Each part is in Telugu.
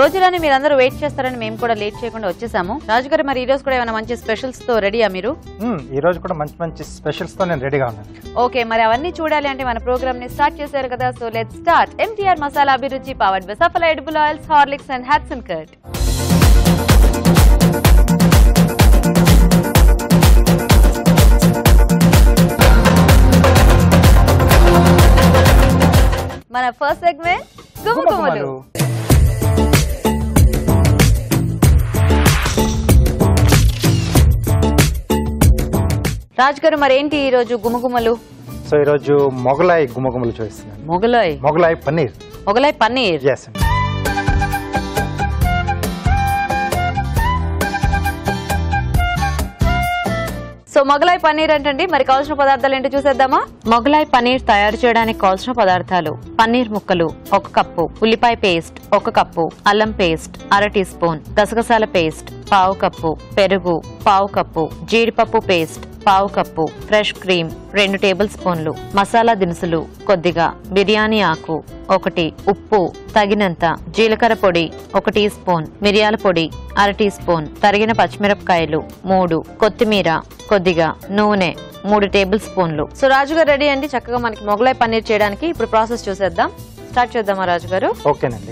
రోజులని మీరందరూ వెయిట్ చేస్తారని మేము కూడా లేట్ చేయకుండా వచ్చేసాము. రాజు గారు, మరి ఈ రోజు కూడా ఏమైనా మంచి స్పెషల్స్ తో రెడీయా మీరు? ఈ రోజు కూడా మంచి మంచి స్పెషల్స్ తో నేను రెడీగా ఉన్నాను. ఓకే, మరి అవన్నీ చూడాలి అంటే మన ప్రోగ్రామ్ ని స్టార్ట్ చేశారు కదా, so let's start. MTR masala Abhiruchi powered by Safal edible oils, Horlicks and Hatsun curd. మన ఫస్ట్ సెగ్మెంట్ గుమగుమలు. రాజ్ గారు, మరి ఏంటి ఈ రోజు గుమగుమలు? సో ఈ రోజు మొగలాయి గుమగుమలు చూపిస్తున్నాను. మొగలాయి పన్నీర్. yes. సో మొగలాయి పన్నీర్ అంటే మరి కావాల్సిన పదార్థాలు ఏంటో చూసేద్దామా. మొగలాయి పన్నీర్ తయారు చేయడానికి కావాల్సిన పదార్థాలు: పన్నీర్ ముక్కలు 1 కప్పు, ఉల్లిపాయ పేస్ట్ 1 కప్పు, అల్లం పేస్ట్ 1/2 టీ స్పూన్, గసగసాల పేస్ట్ 1/2 కప్పు, పెరుగు 1/2 కప్పు, జీడిపప్పు paste 1/2 cup, fresh cream 2 table స్పూన్లు, మసాలా దినుసులు కొద్దిగా, బిర్యానీ ఆకు 1, ఉప్పు తగినంత, జీలకర్ర పొడి 1 టీ స్పూన్, మిరియాల పొడి 1/2 టీ స్పూన్, తరిగిన పచ్చిమిరపకాయలు 3, కొత్తిమీర కొద్దిగా, నూనె 3 టేబుల్ స్పూన్లు. సో రాజుగారు రెడీ అండి చక్కగా మనకి మొగలాయి పన్నీర్ చేయడానికి. ఇప్పుడు ప్రాసెస్ చూసేద్దాం. స్టార్ట్ చేద్దామా రాజుగారు? ఓకేనండి.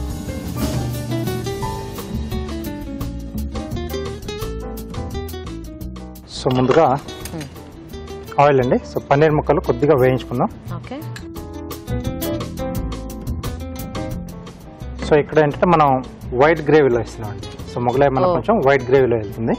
సో ముందుగా ఆయిల్ అండి. సో పన్నీర్ ముక్కలు కొద్దిగా వేయించుకుందాం. ఓకే. సో ఇక్కడ ఏంటంటే మనం వైట్ గ్రేవీలో ఇస్తున్నాం అండి. సో మొగలాయి మనం కొంచెం వైట్ గ్రేవీలో వెళ్తుంది.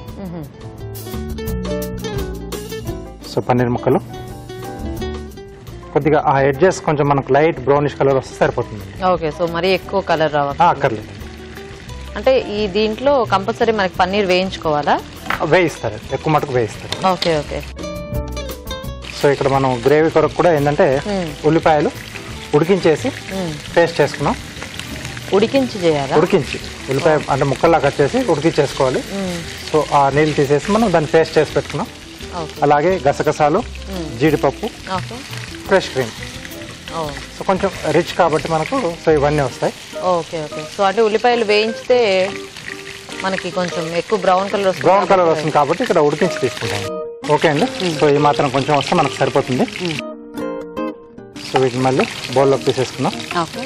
సో పన్నీర్ ముక్కలు కొద్దిగా ఆ ఎడ్జెస్ కొంచెం మనకు లైట్ బ్రౌనిష్ కలర్ వస్తే సరిపోతుంది. ఓకే. సో మరి ఎక్కువ కలర్ రావాలి అక్కర్లేదు. అంటే ఈ దీంట్లో కంపల్సరీ మనకి పన్నీర్ వేయించుకోవాలా? వేయిస్తారు, ఎక్కువ మటుకు వేయిస్తారు. Okay okay. సో ఇక్కడ మనం గ్రేవీ కొరకు కూడా ఏంటంటే ఉల్లిపాయలు ఉడికించేసి పేస్ట్ చేసుకున్నాం. ఉడికించి చేయాలి? ఉడికించి ఉల్లిపాయ అంటే ముక్కల్లా కట్ చేసి ఉడికించేసుకోవాలి. సో ఆ నీళ్ళు తీసేసి మనం దాన్ని పేస్ట్ చేసి పెట్టుకున్నాం. అలాగే గసగసాలు, జీడిపప్పు, ఫ్రెష్ క్రీమ్. సో కొంచెం రిచ్ కాబట్టి మనకు సో ఇవన్నీ వస్తాయి. Okay okay. సో అంటే ఉల్లిపాయలు వేయించితే మనకి కొంచెం ఎక్కువ బ్రౌన్ కలర్ వస్తుంది కాబట్టి ఇక్కడ ఉడికించి తీసుకుంటాం. ఓకే అండి. సో ఈ మాత్రం కొంచెం వస్తే మనకు సరిపోతుంది. సో వీటిని మళ్ళీ బౌల్లోకి తీసేసుకున్నాం. ఓకే.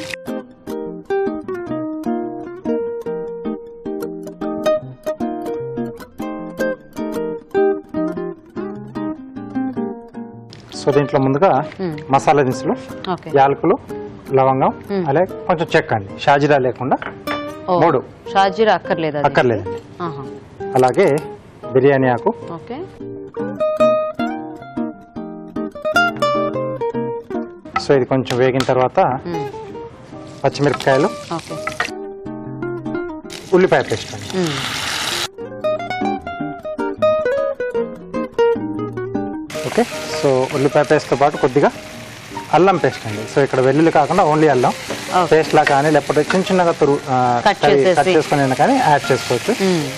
సో దీంట్లో ముందుగా మసాలా దినుసులు, యాలకులు, లవంగం, అలాగే కొంచెం చెక్క అండి, షాజీరా లేకుండా 3. షాజీరా అక్కర్లేదు. అలాగే బిర్యానీ ఆకు, సో ఇది కొంచెం వేగిన తర్వాత పచ్చిమిరపకాయలు, ఉల్లిపాయ పేస్ట్ అండి. ఓకే. సో ఉల్లిపాయ పేస్ట్తో పాటు కొద్దిగా అల్లం పేస్ట్ అండి. సో ఇక్కడ వెల్లుల్లి కాకుండా ఓన్లీ అల్లం పేస్ట్ లా కానీ లేకపోతే చిన్న చిన్నగా కట్ చేసుకుని కానీ యాడ్ చేసుకోవచ్చు.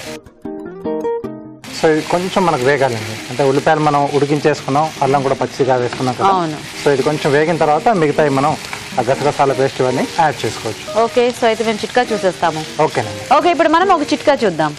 సో ఇది కొంచెం మనకు వేగాలండి. అంటే ఉల్లిపాయలు మనం ఉడికించేసుకున్నాం, అల్లం కూడా పచ్చిగా వేసుకున్నాం కదా. సో ఇది కొంచెం వేగిన తర్వాత మిగతాయి మనం ఆ గసగసాల పేస్ట్ ఇవన్నీ యాడ్ చేసుకోవచ్చు. ఓకే. సో అయితే మేము చిట్కా చూసేస్తాము. ఓకేనండి. ఓకే, ఇప్పుడు మనం ఒక చిట్కా చూద్దాం.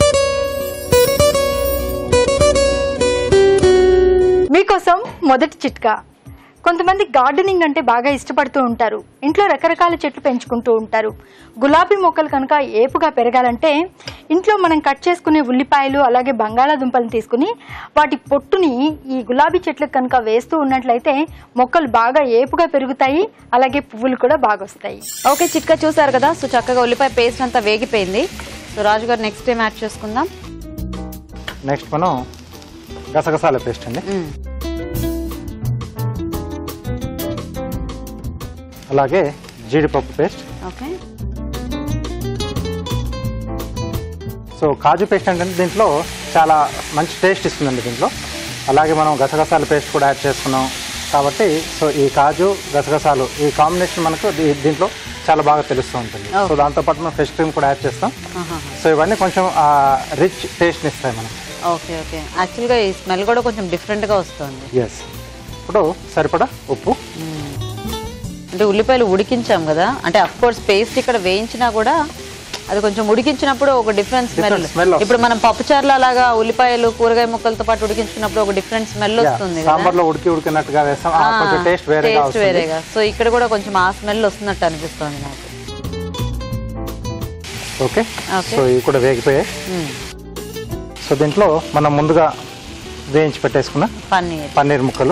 మీకోసం మొదటి చిట్కా. కొంతమంది గార్డెనింగ్ అంటే బాగా ఇష్టపడుతూ ఉంటారు. ఇంట్లో రకరకాల చెట్లు పెంచుకుంటూ ఉంటారు. గులాబీ మొక్కలు కనుక ఏపుగా పెరగాలంటే ఇంట్లో మనం కట్ చేసుకునే ఉల్లిపాయలు అలాగే బంగాళాదుంపలను తీసుకుని వాటి పొట్టుని ఈ గులాబీ చెట్లకు కనుక వేస్తూ ఉన్నట్లయితే మొక్కలు బాగా ఏపుగా పెరుగుతాయి, అలాగే పువ్వులు కూడా బాగా వస్తాయి. ఓకే, చిట్కా చూసారు కదా. సో చక్కగా ఉల్లిపాయ పేస్ట్ అంతా వేగిపోయింది. So Raju garu next time add చేసుకుందాం. నెక్స్ట్ మనం గసగసాల పేస్ట్ అండి. అలాగే జీడిపప్పు పేస్ట్. ఓకే. సో కాజు పేస్ట్ అంటే దీంట్లో చాలా మంచి టేస్ట్ ఇస్తుందండి దీంట్లో. అలాగే మనం గసగసాల పేస్ట్ కూడా యాడ్ చేసుకున్నాం కాబట్టి సో ఈ కాజు గసగసాలు ఈ కాంబినేషన్ మనకు దీంట్లో చాలా బాగా తెలుస్తూ ఉంటుంది. సో దాంతోపాటు మనం ఫ్రెష్ క్రీమ్ కూడా యాడ్ చేస్తాం. సో ఇవన్నీ కొంచెం రిచ్ టేస్ట్ని ఇస్తాయి మనకు. Okay okay. యాక్చువల్గా ఈ స్మెల్ కూడా కొంచెం డిఫరెంట్గా వస్తుంది. ఎస్. ఇప్పుడు సరిపడా ఉప్పు. అంటే ఉల్లిపాయలు ఉడికించాం కదా, అంటే అఫ్ కోర్స్ పేస్ట్ ఇక్కడ వేయించినా కూడా అది కొంచెం ఉడికించినప్పుడు ఒక డిఫరెంట్ స్మెల్. స్మెల్ ఇప్పుడు మనం పప్పుచారులో అలాగా ఉల్లిపాయలు కూరగాయ ముక్కలతో పాటు ఉడికించినప్పుడు ఒక డిఫరెంట్ స్మెల్ వస్తుంది. సాంబార్లో ఉడికినట్టుగా వేస్తాం, కొంచెం టేస్ట్ వేరేగా. సో ఇక్కడ కూడా కొంచెం ఆ స్మెల్ వస్తున్నట్టు అనిపిస్తుంది నాకు. ఓకే, సో ఇవి కూడా వేగిపోయాయి. సో దీంట్లో మనం ముందుగా వేయించి పెట్టేసుకున్న పన్నీర్ ముక్కలు,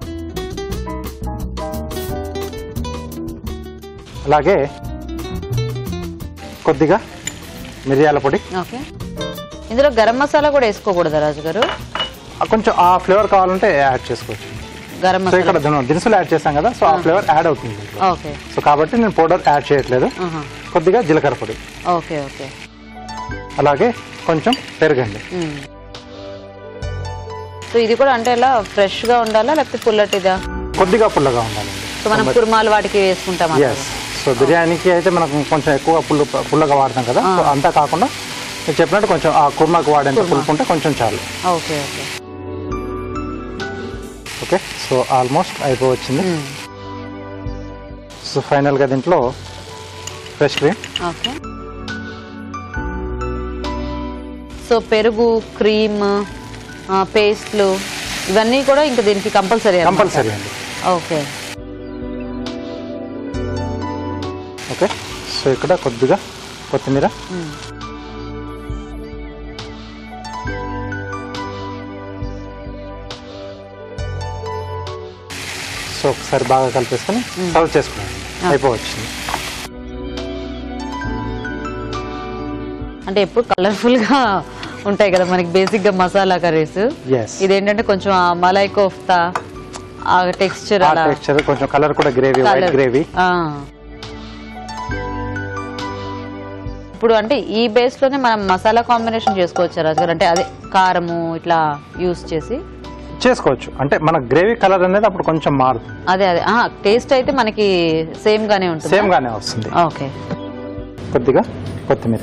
అలాగే కొద్దిగా మిరియాల పొడి. ఓకే, ఇందులో గరం మసాలా కూడా వేసుకోకూడదా రాజు గారు? కొంచెం ఆ ఫ్లేవర్ కావాలంటే యాడ్ చేసుకోవచ్చు. గరం మసాలా ఇక్కడ దినుసులు యాడ్ చేస్తాం కదా, సో ఆ ఫ్లేవర్ యాడ్ అవుతుంది. ఓకే, సో కాబట్టి నేను పౌడర్ యాడ్ చేయట్లేదు. కొద్దిగా జీలకర్ర పొడి. ఓకే ఓకే, అలాగే కొంచెం పెరుగండి. సో ఇది కూడా అంటే ఇలా ఫ్రెష్ గా ఉండాలా లేకపోతే పుల్లటిదా? కొద్దిగా పుల్లగా ఉండాలండి. సో మనం కుర్మాలు వాటికి వేసుకుంటాం. సో బిర్యానీకి అయితే మనకు కొంచెం ఎక్కువ పుల్లగా వాడతాం కదా, సో అంతా కాకుండా నేను చెప్పినట్టు కొంచెం ఆ కుర్మాకు వాడేంత పులుపుంటే కొంచెం చాలు. Okay okay okay, so almost అయిపోవచ్చింది. సో ఫైనల్గా దీంట్లో ఫ్రెష్ క్రీమ్. ఓకే, సో పెరుగు, క్రీమ్, పేస్ట్లు ఇవన్నీ కూడా ఇంకా దీనికి కంపల్సరీ అండి. ఓకే ఓకే, సో ఇక్కడ కొద్దిగా కొత్తిమీర, సో ఒకసారి బాగా కలిపేసుకొని సర్వ్ చేసుకున్నాను. అయిపోవచ్చింది. అంటే ఎప్పుడు కలర్ఫుల్ గా ఉంటాయి కదా మనకి బేసిక్ గా మసాలా కర్రీస్. ఇదేంటంటే కొంచెం మలై కోఫ్తా ఆ టెక్స్చర్ కొంచెం కలర్ కూడా గ్రేవీ, వైట్ గ్రేవీ. ఇప్పుడు అంటే ఈ బేస్ లోనే మనం మసాలా కాంబినేషన్ చేసుకోవచ్చు రాజు గారు? అంటే అదే కారము ఇట్లా యూస్ చేసి చేసుకోవచ్చు. అంటే మన గ్రేవీ కలర్ అనేది అప్పుడు కొంచెం మారుతుంది. అదే అదే టేస్ట్ అయితే మనకి సేమ్ గానే ఉంటుంది. సేమ్ గానే వస్తుంది. ఓకే, కొద్దిగా కొత్తిమీర.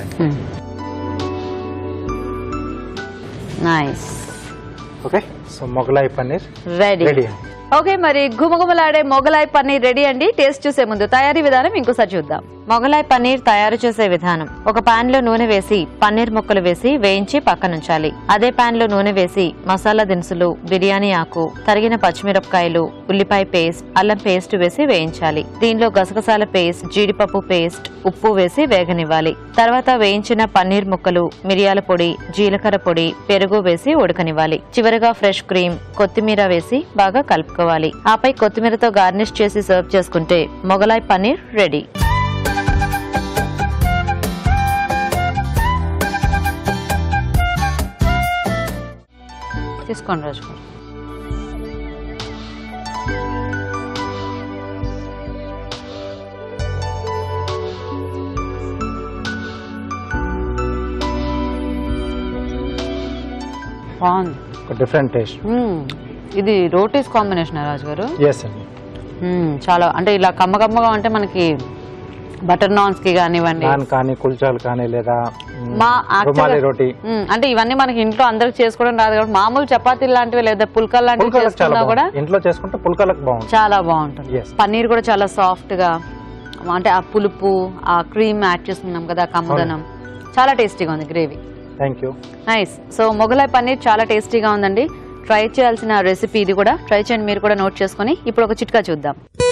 Nice. Okay, so Mughlai paneer ready. Okay, మరి గుమగుమలాడే మొగలాయి పన్నీర్ రెడీ అండి. టేస్ట్ చూసే ముందు తయారీ విధానం ఇంకోసారి చూద్దాం. మొగలాయి పన్నీర్ తయారు చేసే విధానం: ఒక పాన్ లో నూనె వేసి పన్నీర్ ముక్కలు వేసి వేయించి పక్కనుంచాలి. అదే పాన్ లో నూనె వేసి మసాలా దినుసులు, బిర్యానీ ఆకు, తరిగిన పచ్చిమిరపకాయలు, ఉల్లిపాయ పేస్ట్, అల్లం పేస్ట్ వేసి వేయించాలి. దీనిలో గసగసాల పేస్ట్, జీడిపప్పు పేస్ట్, ఉప్పు వేసి వేగనివ్వాలి. తర్వాత వేయించిన పన్నీర్ ముక్కలు, మిరియాల పొడి, జీలకర్ర పొడి, పెరుగు వేసి ఉడకనివ్వాలి. చివరగా ఫ్రెష్ క్రీమ్, కొత్తిమీర వేసి బాగా కలుపుకోవాలి. ఆపై కొత్తిమీరతో గార్నిష్ చేసి సర్వ్ చేసుకుంటే మొగలాయి పన్నీర్ రెడీ. తీసుకోండి రాజు గారు. బాగుంది, డిఫరెంట్ టేస్ట్. ఇది రోటీస్ కాంబినేషన్ రాజు గారు? అండి. చాలా అంటే ఇలా కమ్మకమ్మగా అంటే మనకి బటర్ నాన్స్ కి కానివ్వండి, కానీ కుల్చాలు కానీ లేదా రోటీ అంటే ఇవన్నీ మనకి ఇంట్లో అందరికి చేసుకోవడం రాదు కాబట్టి మామూలు చపాతీ లాంటివి లేదా పుల్కల్ లాంటివి చేసుకున్నా కూడా ఇంట్లో చేసుకుంటే పుల్కలకు బాగుంటుంది, చాలా బాగుంటుంది. పన్నీర్ కూడా చాలా సాఫ్ట్ గా, అంటే ఆ పులుపు, ఆ క్రీమ్ యాడ్ చేసుకున్నాం కదా, కమ్మదనం, చాలా టేస్టీగా ఉంది gravy. Thank you. Nice. So Mughlai paneer చాలా టేస్టీగా ఉందండి. ట్రై చేయాల్సిన రెసిపీ ఇది కూడా. ట్రై చేయండి మీరు కూడా నోట్ చేసుకుని. ఇప్పుడు ఒక చిట్కా చూద్దాం.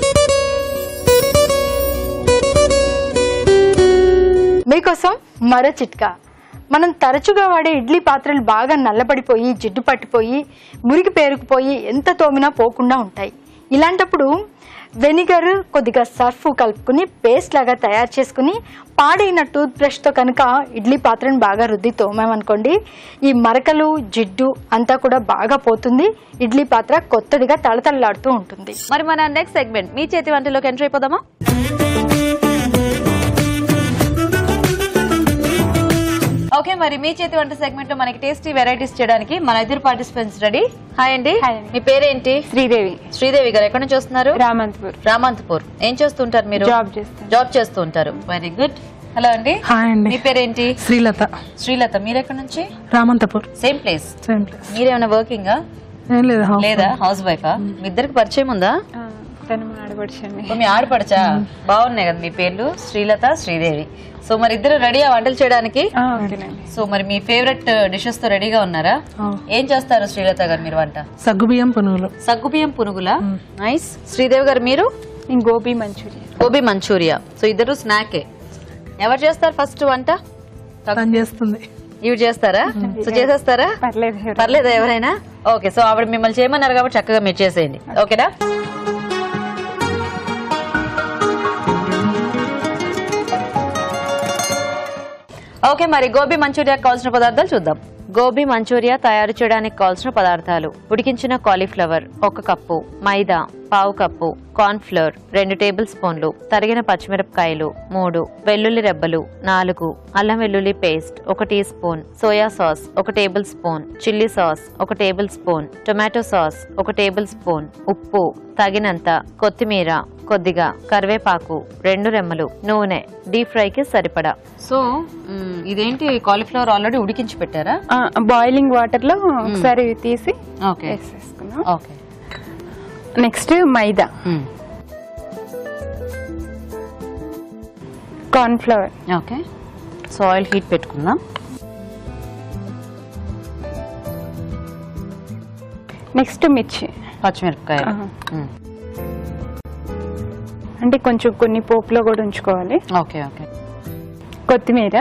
మీకోసం మరో చిట్కా. మనం తరచుగా వాడే ఇడ్లీ పాత్రలు బాగా నల్లబడిపోయి, జిడ్డు పట్టిపోయి, మురికి పేరుకుపోయి ఎంత తోమినా పోకుండా ఉంటాయి. ఇలాంటప్పుడు వెనిగర్, కొద్దిగా సర్ఫ్ కలుపుకుని పేస్ట్ లాగా తయారు చేసుకుని పాడైన టూత్ బ్రష్తో కనుక ఇడ్లీ పాత్రను బాగా రుద్ది తోమామనుకోండి, ఈ మరకలు, జిడ్డు అంతా కూడా బాగా పోతుంది. ఇడ్లీ పాత్ర కొత్తదిగా తళతళలాడుతూ ఉంటుంది. మరి మన నెక్స్ట్ సెగ్మెంట్ మీ చేతి వంటలోకి ఎంటర్ అయిపోదామా? ఓకే, మరి మీ చేతి వంట సెగ్మెంట్ లో మనకి టేస్టీ వెరైటీస్ చేయడానికి మన ఇద్దరు పార్టిసిపెంట్స్ రెడీ. హాయ్ అండి, మీ పేరేంటి? శ్రీదేవి. శ్రీదేవి గారు ఎక్కడి నుంచి వస్తున్నారు? రామంతపూర్. రామంతపూర్. ఏం చేస్తుంటారు మీరు? జాబ్ చేస్తూ ఉంటారు. Very good. హలో అండి. హాయ్ అండి. మీ పేరేంటి? శ్రీలత. శ్రీలత, మీరు ఎక్కడి నుంచి? రామంతపూర్. Same place. మీరేమైనా వర్కింగ్? లేదా హౌస్ వైఫా? మీ ఇద్దరికి పరిచయం ఉందా? తను ఆడపడుచండి. మీ ఆడపడచా? బాగున్నాయి కదా మీ పేర్లు, శ్రీలత, శ్రీదేవి. సో మరి ఇద్దరు రెడీయా వంటలు చేయడానికి? సో మరి మీ ఫేవరెట్ డిషెస్ తో రెడీగా ఉన్నారా? ఏం చేస్తారు శ్రీలత గారు మీరు వంట? సగ్గుబియ్యం పునుగులు. సగ్గుబియ్యం పునుగులా? నైస్. శ్రీదేవి గారు మీరు? గోబీ మంచూరియా. గోబీ మంచూరియా. సో ఇద్దరు స్నాకే. ఎవరు చేస్తారు ఫస్ట్ వంట? చేస్తుంది. ఇవి చేస్తారా? సో చేసేస్తారా? పర్లేదా ఎవరైనా? ఓకే. సో ఆవిడ మిమ్మల్ని చేయమన్నారు కాబట్టి చక్కగా మీరు చేసేయండి. ఓకేనా? ఓకే, మరి గోబీ మంచూరియా కావాల్సిన పదార్థాలు చూద్దాం. గోబీ మంచూరియా తయారు చేయడానికి కావాల్సిన పదార్థాలు: ఉడికించిన కాలీఫ్లవర్ 1 కప్పు, మైదా పావు కప్పు, కార్న్ ఫ్లోర్ 2 టేబుల్ స్పూన్లు, తరిగిన పచ్చిమిరపకాయలు 3, వెల్లుల్లి రెబ్బలు 4, అల్లం వెల్లుల్లి paste 1 teaspoon, soya sauce 1 tablespoon, chilli sauce 1 tablespoon, tomato sauce 1 tablespoon, ఉప్పు తగినంత, కొత్తిమీర కొద్దిగా, కరివేపాకు 2 రెమ్మలు, నూనె డీప్ ఫ్రైకి సరిపడా. సో ఇదేంటి, కాలీఫ్లవర్ ఆల్రెడీ ఉడికించి పెట్టారా? బాయిలింగ్ వాటర్ లో ఒకసారి తీసి వేసేసుకున్నాం. Okay. Next maida, corn flour. Okay. So oil heat పెట్టుకుందాం. నెక్స్ట్ మిర్చి, పచ్చిమిరపకాయ. అంటే కొంచెం కొన్ని పోపులో కూడా ఉంచుకోవాలి. Okay okay. కొత్తిమీర,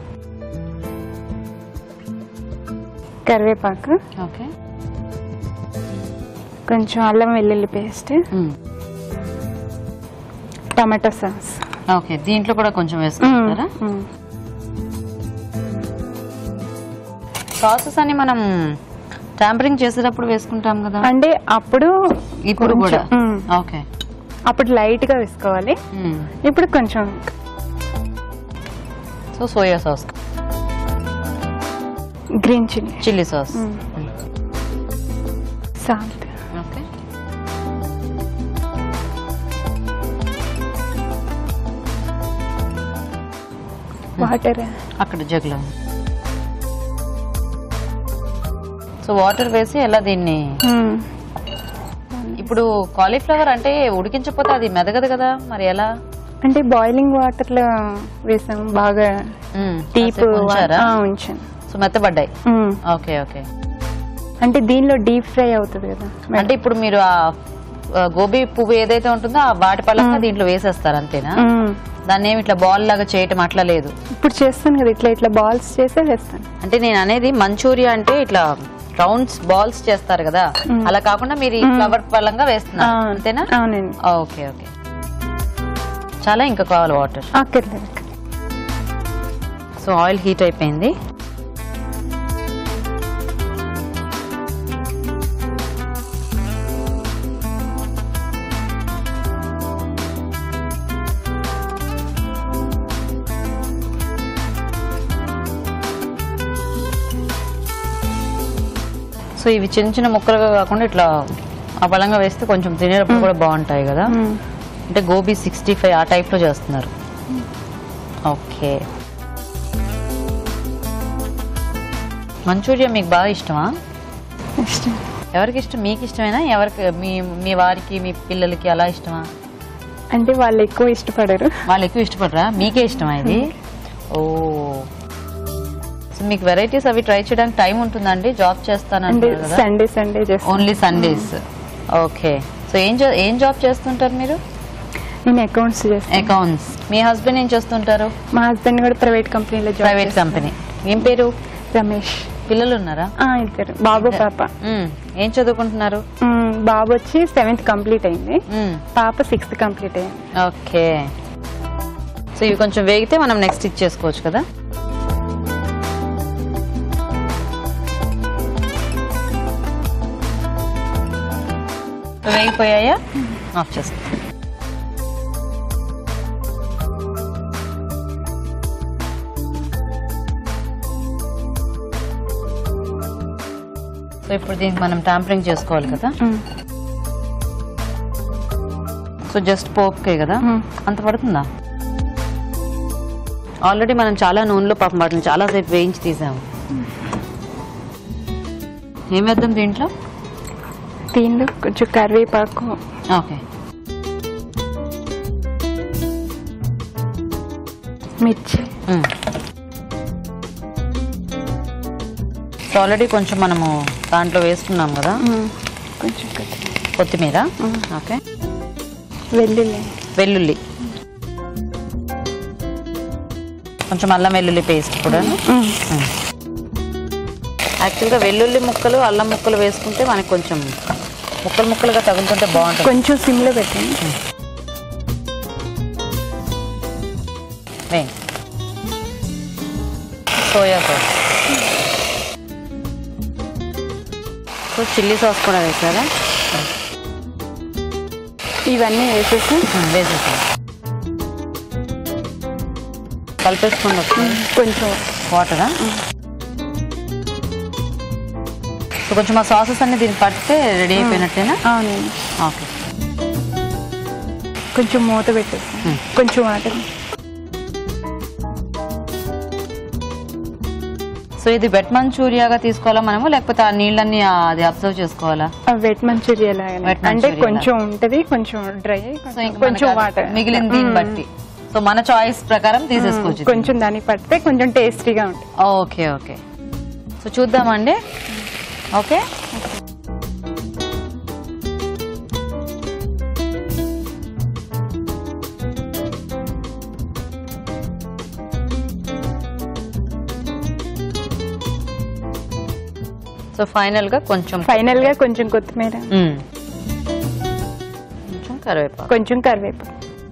కరివేపాకు, ఓకే, కొంచెం అల్లం వెల్లుల్లి పేస్ట్, టమాటో సాస్. ఓకే. దీంట్లో కూడా కొంచెం వేసుకుంటారా? సాసెస్ అని మనం ట్యాంపరింగ్ చేసేటప్పుడు వేసుకుంటాం కదా, అంటే అప్పుడు ఇప్పుడు కూడా. ఓకే. అప్పుడు లైట్ గా వేసుకోవాలి, ఇప్పుడు కొంచెం. So soya sauce, green chilli, chilli sauce, salt. Okay. Water అక్కడ జగ్లో. సో వాటర్ వేసి ఎలా దీన్ని, ఇప్పుడు కాలీఫ్లవర్ అంటే ఉడికించకపోతే అది మెదగదు కదా, మరి ఎలా? అంటే బాయిలింగ్ వాటర్ లో వేసాం, బాగా డీప్ ఉంచాను. సో మెత్తబడ్డాయి. Okay okay. అంటే దీనిలో డీప్ ఫ్రై అవుతుంది కదా. అంటే ఇప్పుడు మీరు ఆ గోబీ పువ్వు ఏదైతే ఉంటుందో ఆ వాటి పళ్ళంగా దీంట్లో వేసేస్తారు అంతేనా? దాన్ని ఏమి ఇట్లా బాల్ లాగా చేయటం అట్లా లేదు? ఇప్పుడు చేస్తాను కదా, ఇట్లా ఇట్లా బాల్స్ చేసే వేస్తాను. అంటే నేను అనేది మంచూరియా అంటే ఇట్లా రౌండ్స్ బాల్స్ చేస్తారు కదా, అలా కాకుండా మీరు ఫ్లవర్ పళ్ళంగా వేస్తున్నారు అంతేనా? అవునండి. Okay okay. చాలా ఇంకా కావాలి వాటర్? సో ఆయిల్ హీట్ అయిపోయింది. సో ఇవి చిన్న చిన్న ముక్కలుగా కాకుండా ఇట్లా ఆ బలంగా వేస్తే కొంచెం తినేటప్పుడు కూడా బాగుంటాయి కదా. అంటే గోబీ 65 ఆ టైప్ లో చేస్తున్నారు. ఓకే. మంచూరియా మీకు బాగా ఇష్టమా? ఎవరికి ఇష్టం? మీకు ఇష్టమేనా? ఎవరికి, మీ వారికి మీ పిల్లలకి అలా ఇష్టమా? అంటే వాళ్ళు ఎక్కువ ఇష్టపడరు. వాళ్ళు ఎక్కువ ఇష్టపడరా? మీకే ఇష్టమా ఇది? ఓ. సో మీకు వెరైటీస్ అవి ట్రై చేయడానికి టైం ఉంటుందా అండి? జాబ్ చేస్తానంటే Sunday only Sundays. Okay. So ఏం జాబ్ చేస్తుంటారు మీరు? నేను అకౌంట్స్ చేస్తాను. అకౌంట్స్. మీ హస్బెండ్ ఏం చేస్తుంటారు? మా హస్బెండ్ కూడా ప్రైవేట్ కంపెనీలో జాబ్. Private company. ఏం పేరు? రమేష్. పిల్లలు ఉన్నారా? ఇద్దరు, బాబు పాప. ఏం చదువుకుంటున్నారు? బాబు వచ్చి 7th కంప్లీట్ అయింది, పాప 6th కంప్లీట్ అయింది. ఓకే. సో ఇవి కొంచెం వేగితే మనం నెక్స్ట్ ఇచ్చేసుకోవచ్చు కదా. వేగిపోయాయా? ఆఫ్ చేస్తాం. సో ఇప్పుడు దీనికి మనం ట్యాంపరింగ్ చేసుకోవాలి కదా. సో జస్ట్ పోపుకే కదా, అంత పడుతుందా? ఆల్రెడీ మనం చాలా నూనెలో పాపం వాటిని చాలాసేపు వేయించి తీసాము. ఏం వేద్దాం దీంట్లో? కొంచెం కరివేపాకు. ఓకే. మిర్చి. ఆల్రెడీ కొంచెం మనము దాంట్లో వేసుకున్నాం కదా, కొంచెం కొత్తిమీర. ఓకే, వెల్లుల్లి, కొంచెం అల్లం వెల్లుల్లి పేస్ట్ కూడా. యాక్చువల్గా వెల్లుల్లి ముక్కలు అల్లం ముక్కలు వేసుకుంటే మనకి కొంచెం ముక్కలుగా తగులుతుంటే బాగుంటుంది. కొంచెం సిమ్లో పెట్టండి. Soya sauce, so chilli sauce కూడా వేసారా? ఇవన్నీ వేసేసాం. కలిపేసుకోండి. కొంచెం వాటరా? సో కొంచెం ఆ సాసెస్ అన్ని దీన్ని పడితే రెడీ అయిపోయినట్టేనా? అవునండి. ఓకే, కొంచెం మూత పెట్టేసాం. కొంచెం వాటర్. సో ఇది వెట్ మంచూరియాగా తీసుకోవాలా మనము, లేకపోతే ఆ నీళ్ళని అది అబ్జర్వ్ చేసుకోవాలా? వెట్ మంచూరియా లాగానే, అంటే కొంచెం ఉంటది, కొంచెం డ్రై, సో ఇంకా కొంచెం వాటర్ మిగిలిన దీన్ని బట్టి. సో మన చాయిస్ ప్రకారం తీసేసుకోవచ్చు. కొంచెం దాన్ని పడితే కొంచెం టేస్టీగా ఉంటుంది. ఓకే ఓకే, సో చూద్దామండి. ఓకే, సో ఫైనల్ గా కొంచెం కొత్తిమీర, కొంచెం కరివేపాకు.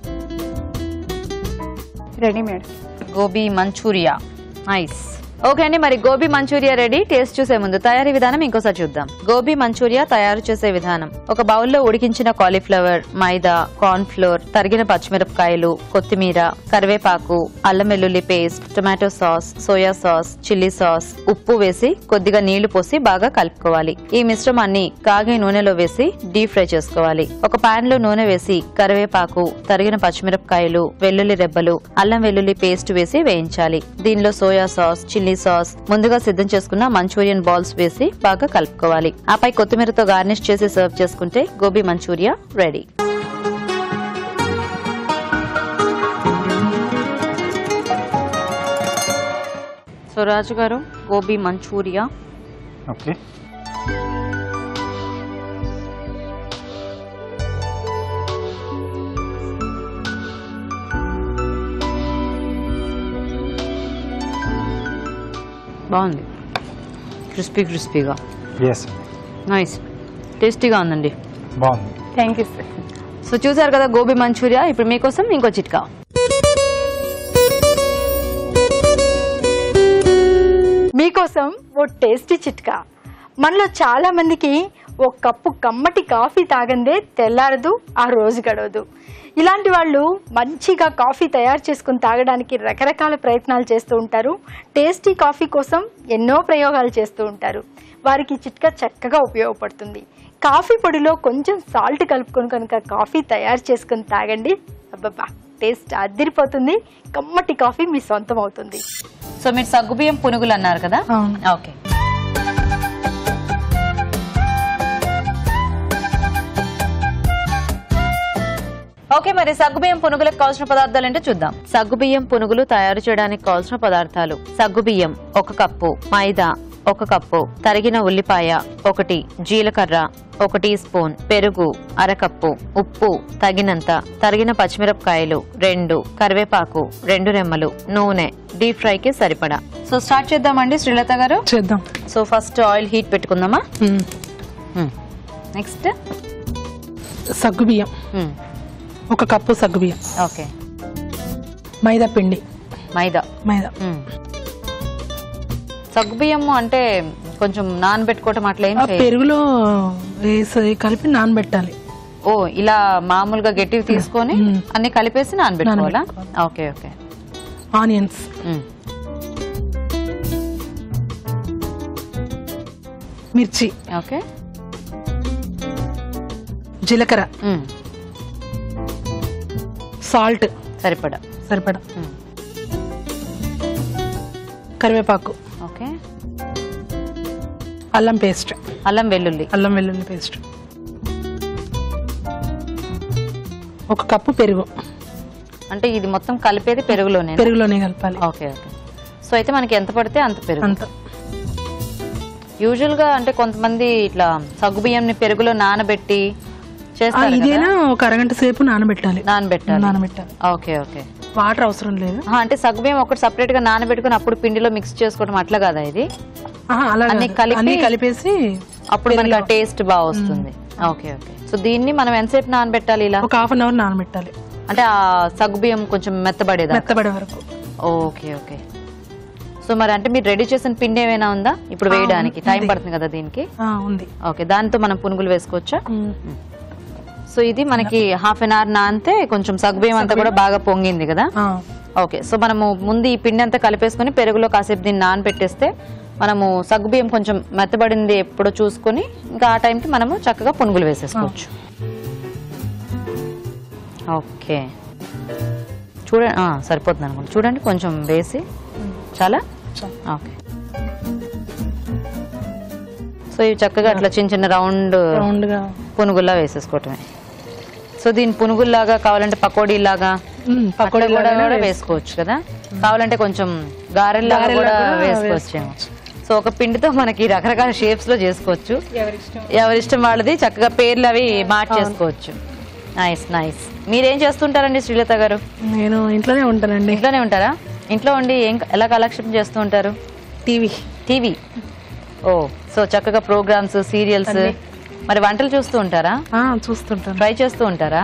Ready madam, gobi manchurian. Nice. Okay అండి, మరి గోబీ మంచూరియా రెడీ. టేస్ట్ చూసే ముందు తయారీ విధానం ఇంకోసారి చూద్దాం. గోబీ మంచూరియా తయారు చేసే విధానం: ఒక బౌల్లో ఉడికించిన కాలీఫ్లవర్, మైదా, కార్న్ ఫ్లోర్, తరిగిన పచ్చిమిరపకాయలు, కొత్తిమీర, కరివేపాకు, అల్లం వెల్లుల్లి paste, tomato sauce, soya sauce, chilli sauce, ఉప్పు వేసి కొద్దిగా నీళ్లు పోసి బాగా కలుపుకోవాలి. ఈ మిశ్రమాన్ని కాగే నూనెలో వేసి డీప్ ఫ్రై చేసుకోవాలి. ఒక పాన్ లో నూనె వేసి కరివేపాకు, తరిగిన పచ్చిమిరపకాయలు, వెల్లుల్లి రెబ్బలు, అల్లం వెల్లుల్లి పేస్ట్ వేసి వేయించాలి. దీనిలో సోయా సాస్, చిల్లీ సాస్, ముందుగా సిద్ధం చేసుకున్న మంచూరియన్ బాల్స్ వేసి బాగా కలుపుకోవాలి. ఆపై కొత్తిమీరతో గార్నిష్ చేసి సర్వ్ చేసుకుంటే gobi manchurian ready. So Raju garu, gobi Manchuria. Okay, బాగుంది, క్రిస్పీగా. ఎస్, నైస్, టేస్టీగా ఉందండి. బాగుంది. Thank you sir. సో చూసారు కదా గోబీ మంచూరియా. ఇప్పుడు మీకోసం ఇంకో చిట్కా. మీకోసం ఓ టేస్టీ చిట్కా. మనలో చాలా మందికి ఓ కప్పు కమ్మటి కాఫీ తాగందే తెల్లారదు, ఆ రోజు గడవదు. ఇలాంటి వాళ్ళు మంచిగా కాఫీ తయారు చేసుకుని తాగడానికి రకరకాల ప్రయత్నాలు చేస్తూ ఉంటారు. టేస్టీ కాఫీ కోసం ఎన్నో ప్రయోగాలు చేస్తూ ఉంటారు. వారికి చిట్కా చక్కగా ఉపయోగపడుతుంది. కాఫీ పొడిలో కొంచెం సాల్ట్ కలుపుకొని కనుక కాఫీ తయారు చేసుకుని తాగండి. అబ్బబ్బా, టేస్ట్ అదిరిపోతుంది. కమ్మటి కాఫీ మీ సొంతం అవుతుంది. సో మీరు సగ్గుబియ్యం పునుగులు అన్నారు కదా? ఓకే, ఓకే, మరి సగ్గుబియ్యం పునుగులకు కావాల్సిన పదార్థాలు ఏంటో చూద్దాం. సగ్గుబియ్యం పునుగులు తయారు చేయడానికి కావాల్సిన పదార్థాలు: సగ్గుబియ్యం 1 కప్పు, మైదా 1 కప్పు, తరిగిన ఉల్లిపాయ 1, జీలకర్ర 1 టీ స్పూన్, పెరుగు 1/2 కప్పు, ఉప్పు తగినంత, తరిగిన పచ్చిమిరపకాయలు 2, కరివేపాకు 2 రెమ్మలు, నూనె డీప్ ఫ్రై కి సరిపడా. సో స్టార్ట్ చేద్దామండి శ్రీలత గారు. చేద్దాం. సో ఫస్ట్ ఆయిల్ హీట్ పెట్టుకుందామా? నెక్స్ట్ సగ్గుబియ్యం 1 కప్పు సగ్గుబియ్యం. ఓకే, మైదా పిండి, మైదా. సగ్గుబియ్యం అంటే కొంచెం నానబెట్టుకోవటం అట్లా ఏం చేయాలి? పెరుగులో వేసి కలిపి నానబెట్టాలి. ఓ, ఇలా మామూలుగా గట్టివి తీసుకొని అన్ని కలిపేసి నానబెట్టుకోవాలా? Okay okay. ఆనియన్స్, మిర్చి, ఓకే, జీలకర్ర, సాల్ట్ సరిపడా, కరివేపాకు, ఓకే, అల్లం పేస్ట్, అల్లం వెల్లుల్లి పేస్ట్, 1 కప్పు పెరుగు, అంటే ఇది మొత్తం కలిపేది పెరుగులోనే? పెరుగులోనే కలపాలి. Okay okay. సో అయితే మనకి ఎంత పడితే అంత పెరుగు. అంత యూజువల్ గా అంటే కొంతమంది ఇట్లా సగ్గుబియ్యంని పెరుగులో నానబెట్టి చేస్తారు కదా. ఇదేనా ఒక అరగంట సేపు నానబెట్టాలి. నానబెట్టాలి. Okay okay. వాటర్ అవసరం లేదు. అంటే సగ్గుబియ్యం ఒకటి సపరేట్ గా నానబెట్టుకుని అప్పుడు పిండిలో మిక్స్ చేసుకోవడం అట్లా కదా ఇది? అలా అన్ని కలిపేసి అప్పుడు మనకి ఆ టేస్ట్ బాగా వస్తుంది. Okay okay. సో దీన్ని మనం ఎంతసేపు నానబెట్టాలి? ఇలా ఒక హాఫ్ అన్ అవర్ నానబెట్టాలి. అంటే ఆ సగ్గుబియ్యం కొంచెం మెత్తబడే వరకు. Okay okay. సో మరి అంటే మీరు రెడీ చేసిన పిండి ఏమైనా ఉందా ఇప్పుడు వేయడానికి? టైం పడుతుంది కదా దీనికి? ఉంది. ఓకే, దాంతో మనం పునుగులు వేసుకోవచ్చా? సో ఇది మనకి హాఫ్ అన్ అవర్ నానితే కొంచెం సగ్గుబియ్యం అంతా కూడా బాగా పొంగింది కదా? ఓకే. సో మనము ముందు ఈ పిండి అంతా కలిపేసుకుని పెరుగులో కాసేపు దీన్ని నానబెట్టేస్తే మనము సగ్గుబియ్యం కొంచెం మెత్తబడింది ఎప్పుడో చూసుకుని ఇంకా ఆ టైంకి మనము చక్కగా పునుగులు వేసేసుకోవచ్చు. ఓకే, చూడండి సరిపోతుంది అనుకోండి. చూడండి కొంచెం వేసి చాలా. ఓకే. సో ఇవి చక్కగా అట్లా చిన్న చిన్న రౌండ్ పునుగుల్లా వేసేసుకోవటమే. సో దీని పునుగుల్లాగా కావాలంటే పకోడీలాగా కూడా వేసుకోవచ్చు కదా, కావాలంటే కొంచెం గారెల్లాగా కూడా వేసుకోవచ్చేమో. సో ఒక పిండితో మనకి రకరకాల షేప్స్ లో చేసుకోవచ్చు, ఎవరిష్టం వాళ్ళది. చక్కగా పేర్లు అవి మార్చేసుకోవచ్చు. Nice nice. మీరేం చేస్తుంటారండి శ్రీలత గారు? నేను ఇంట్లోనే ఉంటానండి. ఇంట్లోనే ఉంటారా? ఇంట్లో ఉండి ఎలా కలెక్షన్ చేస్తూ ఉంటారు? టీవీ. ఓ, సో చక్కగా ప్రోగ్రామ్స్, సీరియల్స్. మరి వంటలు చూస్తూ ఉంటారా? చూస్తుంటాను. ట్రై చేస్తూ ఉంటారా?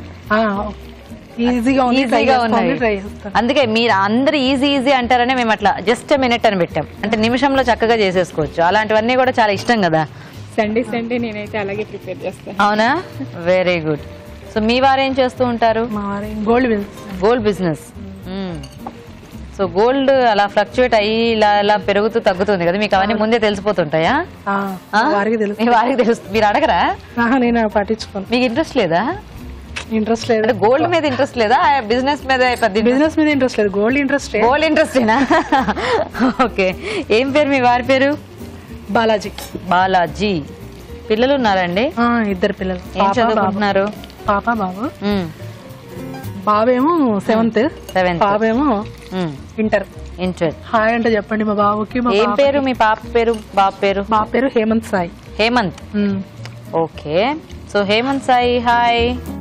ఈజీగా ఉన్నాయి. అందుకే మీరు అందరు ఈజీ అంటారనే మేము అట్లా జస్ట్ మినిట్ అని పెట్టాం. అంటే నిమిషంలో చక్కగా చేసేసుకోవచ్చు. అలాంటివన్నీ కూడా చాలా ఇష్టం కదా. సండే నేనైతే అలాగే ప్రిపేర్ చేస్తాను. అవునా? Very good. సో మీ వారు ఏం చేస్తూ ఉంటారు? Gold business. సో గోల్డ్ అలా ఫ్లక్చుయేట్ అయ్యి ఇలా పెరుగుతూ తగ్గుతుంది కదా, మీకు అవన్నీ ముందే తెలిసిపోతుంటాయా? వారికి తెలుస్తుంది. మీరు అడగరా? నేను పట్టించుకోను. మీకు ఇంట్రెస్ట్ లేదా? ఇంట్రెస్ట్ లేదు. గోల్డ్ మీద ఇంట్రెస్ట్ లేదా? బిజినెస్ మీద ఇంట్రెస్ట్ లేదు. గోల్డ్ ఇంట్రెస్టేనా? ఓకే. ఏం పేరు మీ వారి పేరు? బాలాజీ. పిల్లలు ఉన్నారండి? 2 పిల్లలు. ఏం చదువుకుంటున్నారు? పాప బాబు. బాబేమో 7th, పాపేమో ఇంటర్. హాయ్ అంటే చెప్పండి మా బాబుకి. ఏం పేరు మీ పాప పేరు? బాబు పేరు? బాబు పేరు Hemanth Sai. Hemanth. Okay. So Hemanth Sai hi.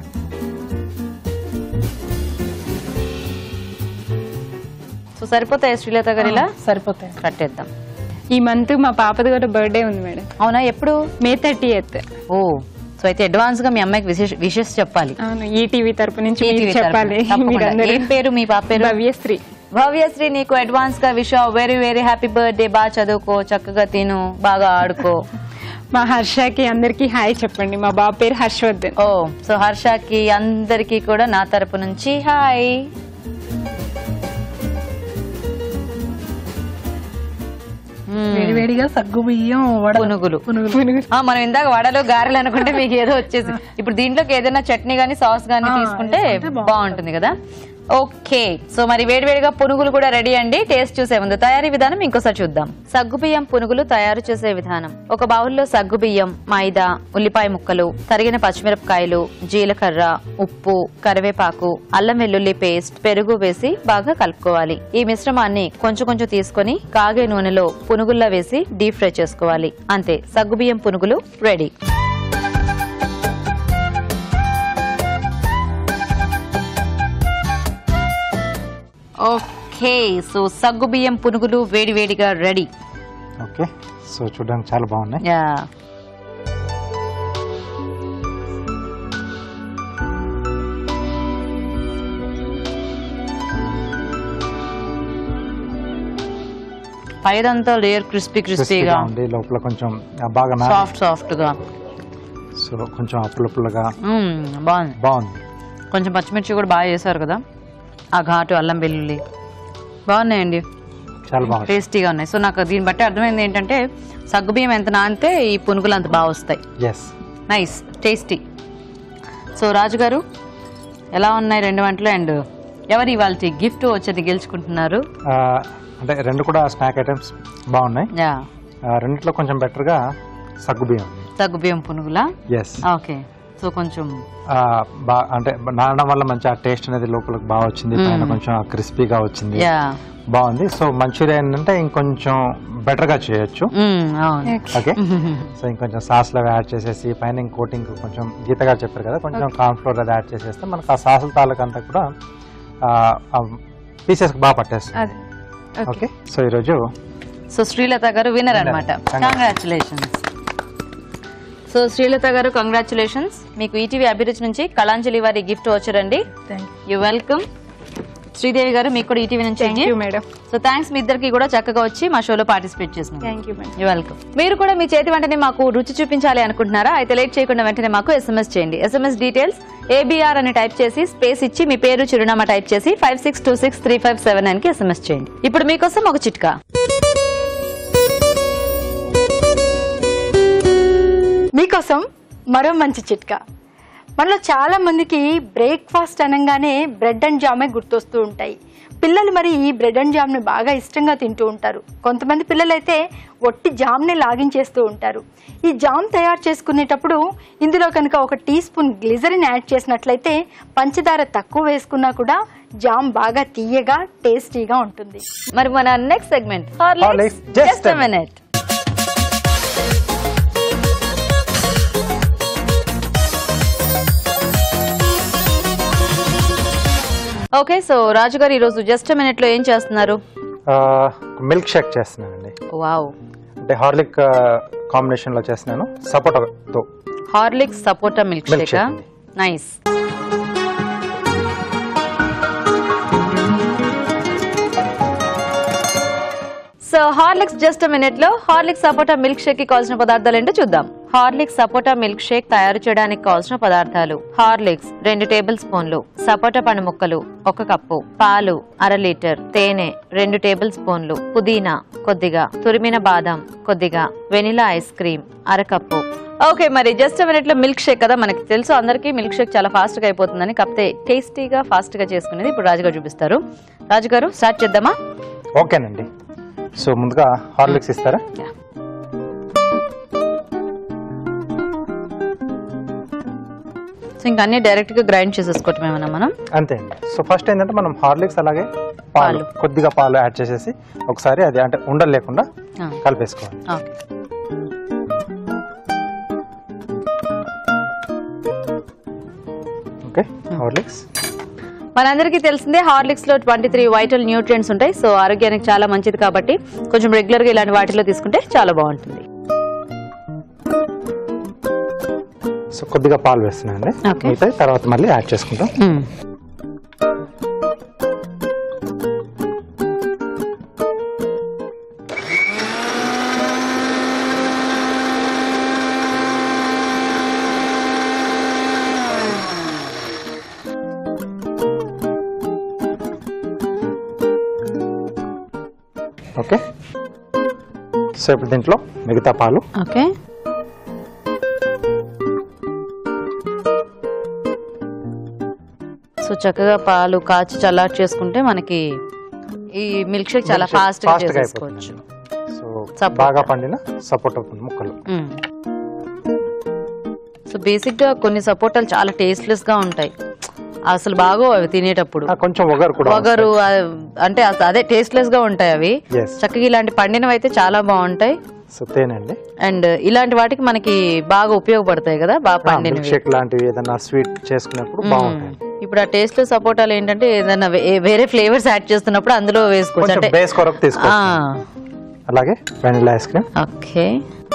So సరిపోతాయి శ్రీలత గారు? ఇలా సరిపోతాయి. కట్టేద్దాం. ఈ మంత్ మా పాపది కూడా బర్త్డే ఉంది మేడం. అవునా? ఎప్పుడు? May 30th. ఓ, సో అయితే అడ్వాన్స్ గా మీ అమ్మాయికి విషెస్ చెప్పాలి. అవును, ఈ టీవీ తరపు నుంచి చెప్పాలి. ఏం పేరు మీ పాప పేరు? భవ్యశ్రీ. నీకు అడ్వాన్స్ గా wish very very happy birthday. బాగా చదువుకో, చక్కగా తిను, బాగా ఆడుకో. మా హర్షకి అందరికి హాయ్ చెప్పండి. మా బాబు పేరు హర్షవర్ధన్. ఓ, సో హర్షకి అందరికి కూడా నా తరపు నుంచి హాయ్. వేడివేడిగా సగ్గుబియ్యం పునుగులు. మనం ఇందాక వడలు గారెలు అనుకుంటే మీకు ఏదో వచ్చేసి, ఇప్పుడు దీంట్లోకి ఏదైనా చట్నీ గానీ సాస్ గానీ తీసుకుంటే బాగుంటుంది కదా. ఓకే. సో మరి వేడివేడిగా పునుగులు కూడా రెడీ అండి. టేస్ట్ చూసే ముందు తయారీ విధానం ఇంకోసారి చూద్దాం. సగ్గుబియ్యం పునుగులు తయారు చేసే విధానం. ఒక బౌల్లో సగ్గుబియ్యం, మైదా, ఉల్లిపాయ ముక్కలు, తరిగిన పచ్చిమిరపకాయలు, జీలకర్ర, ఉప్పు, కరివేపాకు, అల్లం వెల్లుల్లి పేస్ట్, పెరుగు వేసి బాగా కలుపుకోవాలి. ఈ మిశ్రమాన్ని కొంచెం కొంచెం తీసుకుని కాగే నూనెలో పునుగుల్లా వేసి డీప్ ఫ్రై చేసుకోవాలి. అంతే, సగ్గుబియ్యం పునుగులు రెడీ. ఓకే. సో సగ్గుబియ్యం పునుగులు వేడివేడిగా రెడీ. ఓకే. సో చూడడానికి చాలా బాగున్నాయి. పైదంతా లేయర్ క్రిస్పీగా ఉంది, లోపల కొంచెం బాగా సాఫ్ట్ గా. సో కొంచెం అప్పులప్పులుగా బాగుంది. కొంచెం పచ్చిమిర్చి కూడా బాగా చేశారు కదా, ఆ ఘాటు, అల్లం వెల్లుల్లి బాగున్నాయండి, చాలా బాగుంది, టేస్టీగా ఉన్నాయి. సో నాకు దీన్ని బట్టి అర్థమైంది ఏంటంటే సగ్గుబియ్యం ఎంత నానితే ఈ పునుగులు అంత బాగా వస్తాయి. Nice, tasty. సో రాజు గారు ఎలా ఉన్నాయి 2 వంటలు? అండ్ ఎవరు ఇవాళ గిఫ్ట్ వచ్చేది గెలుచుకుంటున్నారు? అంటే 2 కూడా స్నాక్ ఐటమ్స్ బాగున్నాయి. రెండిట్లో కొంచెం బెటర్ గా సగ్గుబియ్యం పునుగులా. ఓకే. సో కొంచెం అంటే నానడం వల్ల మంచి ఆ టేస్ట్ అనేది లోపలికి బాగా వచ్చింది, పైన కొంచెం క్రిస్పీగా వచ్చింది, బాగుంది. సో మంచూరియా అంటే ఇంకొంచెం బెటర్ గా చేయొచ్చు. ఓకే, సో ఇంకొంచెం సాస్ లో యాడ్ చేసేసి పైన కోటింగ్ కొంచెం గీతగా చెప్పారు కదా, కొంచెం కార్న్ ఫ్లోర్ అది యాడ్ చేసేస్తే మనకు ఆ సాసుల తాలూకంతా కూడా పీసెస్ బాగా పట్టేస్తుంది. ఓకే, సో ఈరోజు శ్రీలత గారు విన్నర్ అన్నమాట. కంగ్రాచులేషన్స్. సో శ్రీలత గారు కంగ్రాచులేషన్స్, మీకు ఈటీవీ అభిరుచి నుంచి కళాంజలి వారి గిఫ్ట్ వచ్చారండి. You welcome. శ్రీదేవి గారు మీకు కూడా ఈటీవీ నుంచి మేడం. సో థ్యాంక్స్, మీ ఇద్దరికి కూడా చక్కగా వచ్చి మా షోలో పార్టిసిపేట్ చేసినారు. You welcome. మీరు కూడా మీ చేతి వెంటనే మాకు రుచి చూపించాలి అనుకుంటున్నారా? అయితే లేట్ చేయకుండా వెంటనే మాకు SMS చేయండి. SMS డీటెయిల్స్ ABR అని టైప్ చేసి స్పేస్ ఇచ్చి మీ పేరు చిరునామా టైప్ చేసి 56263579 కి SMS చేయండి. ఇప్పుడు మీకోసం ఒక చిట్కా. మీకోసం మరో మంచి చిట్కా. మనలో చాలా మందికి బ్రేక్ఫాస్ట్ అనగానే బ్రెడ్ అండ్ జామే గుర్తొస్తూ ఉంటాయి. పిల్లలు మరి ఈ బ్రెడ్ అండ్ జామ్ని బాగా ఇష్టంగా తింటూ ఉంటారు. కొంతమంది పిల్లలు అయితే ఒట్టి జామ్ని లాగించేస్తూ ఉంటారు. ఈ జామ్ తయారు చేసుకునేటప్పుడు ఇందులో కనుక 1 టీ స్పూన్ గ్లిజరిన్ యాడ్ చేసినట్లయితే పంచదార తక్కువ వేసుకున్నా కూడా జామ్ బాగా తీయగా టేస్టీగా ఉంటుంది. మరి మన next segment Horlicks just a minute. Okay, so Raju garu ఈరోజు జస్ట్ మినిట్ లో ఏం చేస్తున్నారు? మిల్క్ షేక్ చేస్తున్నానండి. వావ్, అంటే హార్లిక్ కాంబినేషన్ లో చేస్తున్నాను సపోటాతో. Horlicks sapota milk shake, nice. So Horlicks just minute లో హార్లిక్స్ సపోటా మిల్క్ షేక్ కి కావాల్సిన పదార్థాలు ఏంటో చూద్దాం. హార్లిక్స్ సపోటా మిల్క్ షేక్ తయారు చేయడానికి కావాల్సిన పదార్థాలు: హార్లిక్స్ 2 టేబుల్ స్పూన్లు, సపోటా పండు ముక్కలు 1 కప్పు, పాలు 1/2 లీటర్, తేనె 2 టేబుల్ స్పూన్లు, పుదీనా కొద్దిగా, తురిమిన బాదం కొద్దిగా, వెనిలా ఐస్ క్రీమ్ 1/2 కప్పు. ఓకే, మరి జస్ట్ మినిట్ లో మిల్క్ షేక్ కదా, మనకి తెలుసు అందరికీ మిల్క్ షేక్ చాలా ఫాస్ట్ గా అయిపోతుందని. కాకపోతే టేస్టీగా ఫాస్ట్ గా చేసుకునేది ఇప్పుడు రాజుగారు చూపిస్తారు. రాజుగారు స్టార్ట్ చేద్దామా? ఓకేనండి. సో ముందుగా హార్లిక్స్ ఇస్తారా? సో ఇంకా అన్ని డైరెక్ట్ గా గ్రైండ్ చేసేసుకోవటం ఏమన్నా మనం? అంతే అండి. సో ఫస్ట్ ఏంటంటే మనం హార్లిక్స్ అలాగే పాలు కొద్దిగా పాలు యాడ్ చేసేసి ఒకసారి అది అంటే ఉండలు లేకుండా కలిపేసుకోవాలి. ఓకే, హార్లిక్స్ మనందరికీ తెలిసిందే హార్లిక్స్ లో 23 వైటల్ న్యూట్రియంట్స్ ఉంటాయి. సో ఆరోగ్యానికి చాలా మంచిది కాబట్టి కొంచెం రెగ్యులర్ గా ఇలాంటి వాటిలో తీసుకుంటే చాలా బాగుంటుంది. సో కొద్దిగా పాలు వేస్తున్నానండి, మిగతా తర్వాత మళ్ళీ యాడ్ చేసుకుంటాం. ఓకే, సో ఇప్పుడు దీంట్లో మిగతా పాలు. ఓకే, సో చక్కగా పాలు కాచి చల్లార్చి చేసుకుంటే మనకి ఈ మిల్క్ షేక్ చాలా ఫాస్ట్ గా చేసుకోవచ్చు. సో బాగా పండిన సపోటా ముక్కలు. సో బేసిక్ గా కొన్ని సపోటాలు చాలా టేస్ట్లెస్ గా ఉంటాయి, అసలు బాగో అవి తినేటప్పుడు. కొంచెం వగరు అంటే అదే టేస్ట్లెస్ గా ఉంటాయి అవి. చక్కగా ఇలాంటి పండినవి అయితే చాలా బాగుంటాయి. అండ్ ఇలాంటి వాటికి మనకి బాగా ఉపయోగపడతాయి కదా, బాగా పండినవి. ఏదైనా స్వీట్ చేసుకున్నప్పుడు బాగుంటాయి. ఇప్పుడు ఆ టేస్ట్ లో సపోటాలు ఏంటంటే ఏదైనా వేరే ఫ్లేవర్స్ యాడ్ చేస్తున్నప్పుడు అందులో వేసుకోవచ్చు. అంటే అలాగే వెనిలా ఐస్ క్రీమ్. ఓకే,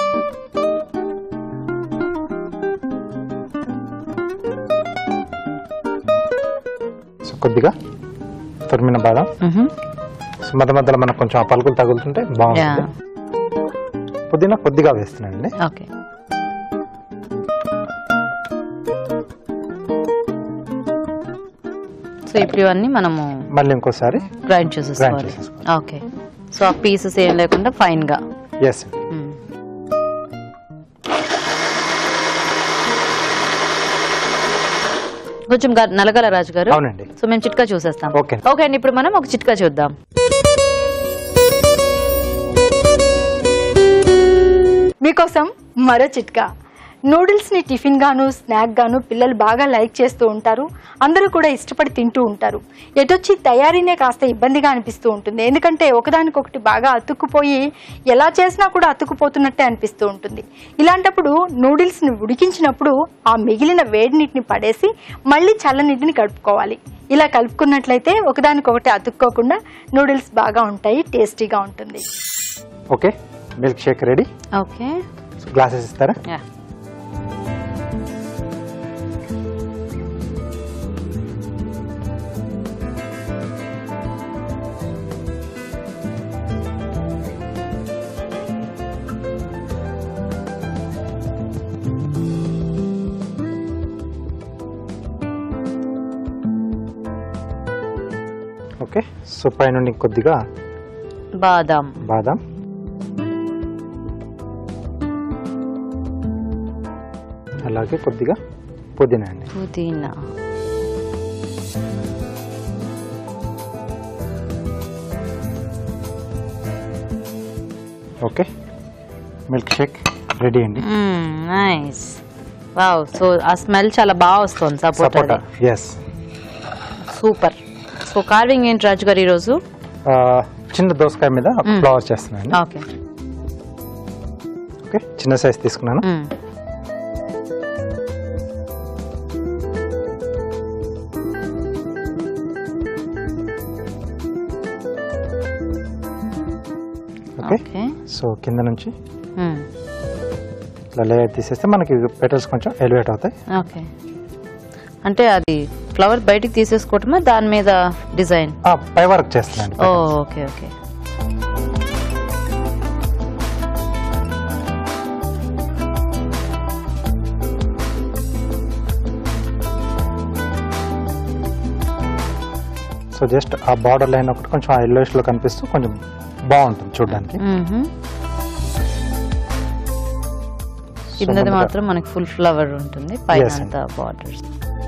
కొద్దిగా తురిమిన బాదం. మధ్య మధ్యలో మనకు కొంచెం ఆ పలుకులు తగులుతుంటే బాగుంటుంది. పుదీనా కొద్దిగా వేస్తున్నానండి. ఓకే, సో ఇప్పుడు ఇవన్నీ మనము మళ్ళీ ఇంకోసారి గ్రైండ్ చేసేసుకోవాలి. ఓకే, సో ఆ పీసెస్ ఏం లేకుండా ఫైన్ గా. ఎస్, కొంచెం నలగల రాజు గారు. అవునండి. సో మేము చిట్కా చూసేస్తాం. ఓకే అండి, ఇప్పుడు మనం ఒక చిట్కా చూద్దాం. మీకోసం మరో చిట్కా. నూడిల్స్ని టిఫిన్ గాను స్నాక్ గాను పిల్లలు బాగా లైక్ చేస్తూ ఉంటారు. అందరూ కూడా ఇష్టపడి తింటూ ఉంటారు. ఎటొచ్చి తయారీనే కాస్త ఇబ్బందిగా అనిపిస్తూ ఉంటుంది. ఎందుకంటే ఒకదానికొకటి బాగా అతుక్కుపోయి ఎలా చేసినా కూడా అతుక్కుపోతున్నట్టే అనిపిస్తూ ఉంటుంది. ఇలాంటప్పుడు నూడిల్స్ని ఉడికించినప్పుడు ఆ మిగిలిన వేడి నీటిని పడేసి మళ్ళీ చల్లనీటిని కలుపుకోవాలి. ఇలా కలుపుకున్నట్లయితే ఒకదానికొకటి అతుక్కోకుండా నూడిల్స్ బాగా ఉంటాయి, టేస్టీగా ఉంటుంది. Okay, milk shake ready. Okay, glasses ఇస్తారా? ఓకే, సో పైనుండి కొద్దిగా బాదం అలాగే కొద్దిగా పుదీనా అండి. ఓకే, మిల్క్ షేక్ రెడీ అండి. నైస్. వావ్, సో ఆ స్మెల్ చాలా బాగా వస్తుంది. Sapota. Yes, super. So carving ఏంటి రాజు గారు ఈరోజు? చిన్న దోసకాయ మీద ఫ్లవర్ చేస్తున్నాను. ఓకే ఓకే, చిన్న సైజ్ తీసుకున్నాను. ఓకే, సో కింద నుంచి ఇట్లా లేయర్ తీసేస్తే మనకి పెటల్స్ కొంచెం ఎలివేట్ అవుతాయి. ఓకే, అంటే అది ఫ్లవర్ బయటికి తీసేసుకోవటమా, దాని మీద డిజైన్ పై వర్క్ చేస్తున్నాను. Okay okay. సో జస్ట్ ఆ బార్డర్ లైన్ ఒకటి కొంచెం ఆ ఎల్లోయిష్ లో కనిపిస్తూ కొంచెం బాగుంటుంది చూడడానికి. కిందది మాత్రం మనకి ఫుల్ ఫ్లవర్ ఉంటుంది, పైన అంతా బార్డర్స్.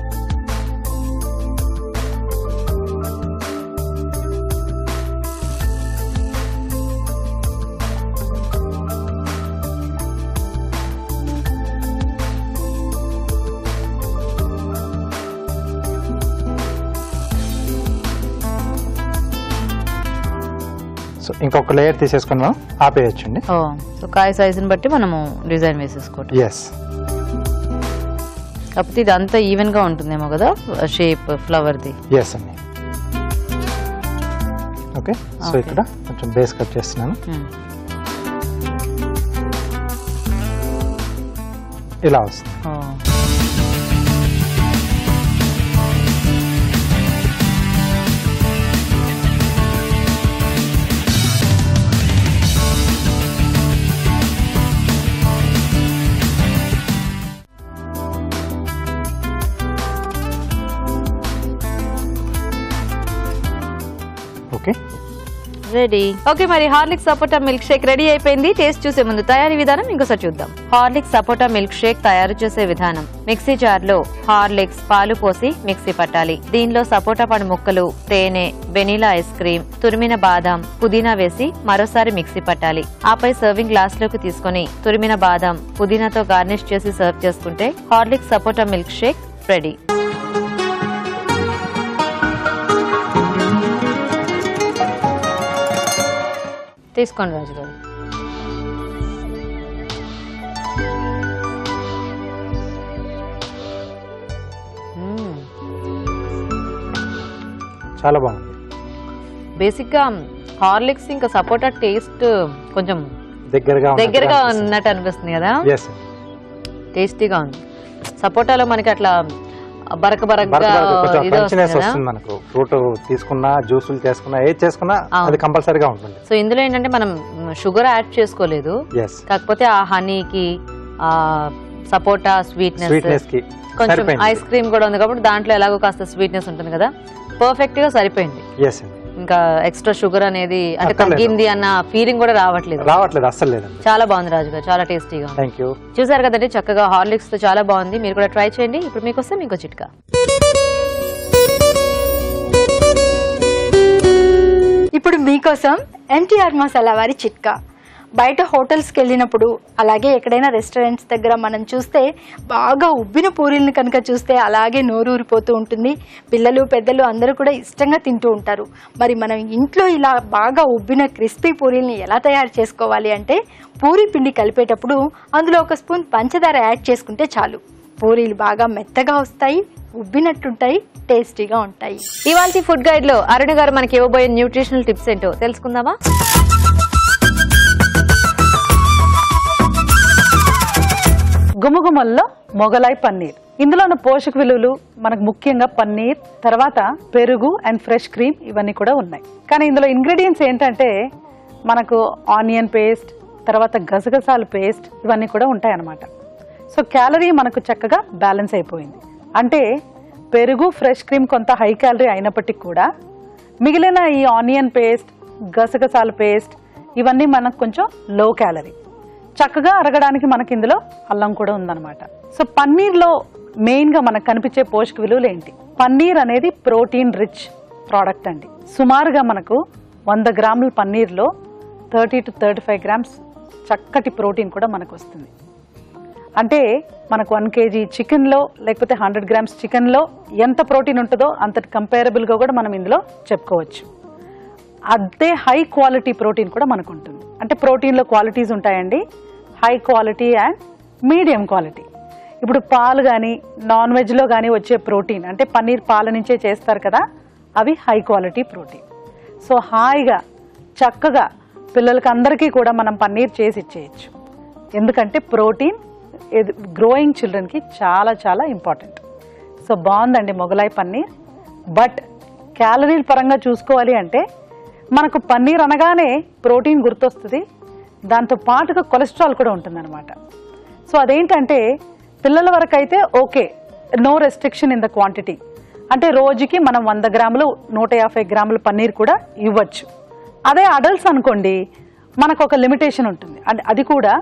సో ఇంకొక లేయర్ తీసేసుకుని మనం ఆపేయచ్చండి. సో కాయ సైజుని బట్టి మనము డిజైన్ వేసేసుకోవటం. ఎస్, కాకపోతే ఇది అంతా ఈవెన్ గా ఉంటుందేమో కదా షేప్ ఫ్లవర్ ది. ఎస్ అండి. ఓకే, సో ఇక్కడ కొంచెం బేస్ కట్ చేస్తున్నాను. ఇలా వస్తుంది. Okay, ready. ఓకే, మరి Horlicks sapota milk shake ready అయిపోయింది. టేస్ట్ చూసే ముందు తయారీ విధానం ఇంకోసారి చూద్దాం. హార్లిక్స్ సపోటా మిల్క్ షేక్ తయారు చేసే విధానం: మిక్సీ జార్ లో హార్లిక్స్ పాలు పోసి మిక్సీ పట్టాలి. దీనిలో సపోటా పండు ముక్కలు, తేనె, వెనిలా ఐస్ క్రీమ్, తురిమిన బాదం, పుదీనా వేసి మరోసారి మిక్సీ పట్టాలి. ఆపై సర్వింగ్ గ్లాస్ లోకి తీసుకుని తురిమిన బాదం, పుదీనాతో గార్నిష్ చేసి సర్వ్ చేసుకుంటే Horlicks sapota milk shake ready. తీసుకోండి రాజు గారు. చాలా బాగుంది. బేసిక్ గా హార్లిక్స్ ఇంకా సపోటా టేస్ట్ కొంచెం దగ్గరగా ఉన్నట్టు అనిపిస్తుంది కదా. ఎస్, టేస్టీగా ఉంది. సపోటాలో మనకి అట్లా బరక వస్తుంది మనకు. ఫ్రూట్ తీసుకున్నా, జ్యూసులు చేసుకున్నా, ఏది చేసుకున్నా అది కంపల్సరీగా ఉంటుంది. సో ఇందులో ఏంటంటే మనం షుగర్ యాడ్ చేసుకోలేదు, కాకపోతే ఆ హనీకి ఆ సపోటా స్వీట్నెస్ కి కొంచెం ఐస్ క్రీమ్ కూడా ఉంది కాబట్టి దాంట్లో ఎలాగో కాస్త స్వీట్నెస్ ఉంటుంది కదా, పర్ఫెక్ట్ గా సరిపోయింది. ఇంకా ఎక్స్ట్రా షుగర్ అనేది అంటే తగ్గింది అన్న ఫీలింగ్ కూడా రావట్లేదు అస్సలు లేదు. చాలా బాగుంది రాజు గారు, చాలా టేస్టీగా. చూసారు కదండి, చక్కగా హార్లిక్స్ తో చాలా బాగుంది. మీరు కూడా ట్రై చేయండి. ఇప్పుడు మీకోసం ఇంకో చిట్కా. ఇప్పుడు మీకోసం ఎన్టీఆర్ మసాలా వారి చిట్కా. బయట హోటల్స్కి వెళ్ళినప్పుడు అలాగే ఎక్కడైనా రెస్టారెంట్స్ దగ్గర మనం చూస్తే బాగా ఉబ్బిన పూరీలను కనుక చూస్తే అలాగే నోరూరిపోతూ ఉంటుంది. పిల్లలు పెద్దలు అందరూ కూడా ఇష్టంగా తింటూ ఉంటారు. మరి మనం ఇంట్లో ఇలా బాగా ఉబ్బిన క్రిస్పీ పూరీలను ఎలా తయారు చేసుకోవాలి అంటే పూరీ పిండి కలిపేటప్పుడు అందులో 1 స్పూన్ పంచదార యాడ్ చేసుకుంటే చాలు. పూరీలు బాగా మెత్తగా వస్తాయి, ఉబ్బినట్టుంటాయి, టేస్టీగా ఉంటాయి. ఇవాల్టి ఫుడ్ గైడ్ లో అరుణ గారు మనకి ఇవ్వబోయే న్యూట్రిషనల్ టిప్స్ ఏంటో తెలుసుకుందామా? గుమగుమల్లో మొగలాయ్ పన్నీర్. ఇందులో ఉన్న పోషక విలువలు మనకు ముఖ్యంగా పన్నీర్, తర్వాత పెరుగు అండ్ ఫ్రెష్ క్రీమ్ ఇవన్నీ కూడా ఉన్నాయి. కానీ ఇందులో ఇంగ్రీడియంట్స్ ఏంటంటే మనకు ఆనియన్ పేస్ట్, తర్వాత గసగసాల పేస్ట్ ఇవన్నీ కూడా ఉంటాయి అన్నమాట. సో క్యాలరీ మనకు చక్కగా బ్యాలెన్స్ అయిపోయింది. అంటే పెరుగు ఫ్రెష్ క్రీమ్ కొంత హై క్యాలరీ అయినప్పటికీ కూడా మిగిలిన ఈ ఆనియన్ పేస్ట్, గసగసాల పేస్ట్ ఇవన్నీ మనకు కొంచెం లో క్యాలరీ. చక్కగా అరగడానికి మనకి ఇందులో అల్లం కూడా ఉందన్నమాట. సో పన్నీర్లో మెయిన్గా మనకు కనిపించే పోషక విలువలు ఏంటి? పన్నీర్ అనేది ప్రోటీన్ రిచ్ ప్రోడక్ట్ అండి. సుమారుగా మనకు 100 గ్రాముల పన్నీర్లో 30 to 35 గ్రామ్స్ చక్కటి ప్రోటీన్ కూడా మనకు వస్తుంది. అంటే మనకు 1 kg చికెన్లో లేకపోతే 100 గ్రామ్స్ చికెన్లో ఎంత ప్రోటీన్ ఉంటుందో అంతటి కంపేరబుల్గా కూడా మనం ఇందులో చెప్పుకోవచ్చు. అదే హై క్వాలిటీ ప్రోటీన్ కూడా మనకు ఉంటుంది. అంటే ప్రోటీన్లో క్వాలిటీస్ ఉంటాయండి, high quality and medium quality. ఇప్పుడు పాలు కానీ నాన్ వెజ్లో కానీ వచ్చే ప్రోటీన్ అంటే పన్నీర్ పాల నుంచే చేస్తారు కదా, అవి హై క్వాలిటీ ప్రోటీన్. సో హాయిగా చక్కగా పిల్లలకి అందరికీ కూడా మనం పన్నీర్ చేసి ఇచ్చేయచ్చు. ఎందుకంటే ప్రోటీన్ గ్రోయింగ్ చిల్డ్రన్కి చాలా చాలా ఇంపార్టెంట్. సో బాగుందండి మొగలాయ్ పన్నీర్. బట్ క్యాలరీల పరంగా చూసుకోవాలి అంటే మనకు పన్నీర్ అనగానే ప్రోటీన్ గుర్తొస్తుంది, దాంతో పాటుగా కొలెస్ట్రాల్ కూడా ఉంటుందన్నమాట. సో అదేంటంటే పిల్లల వరకు అయితే okay, no restriction in the quantity. అంటే రోజుకి మనం 100 గ్రాములు 150 గ్రాముల పన్నీర్ కూడా ఇవ్వచ్చు. అదే అడల్ట్స్ అనుకోండి మనకు ఒక లిమిటేషన్ ఉంటుంది. అది కూడా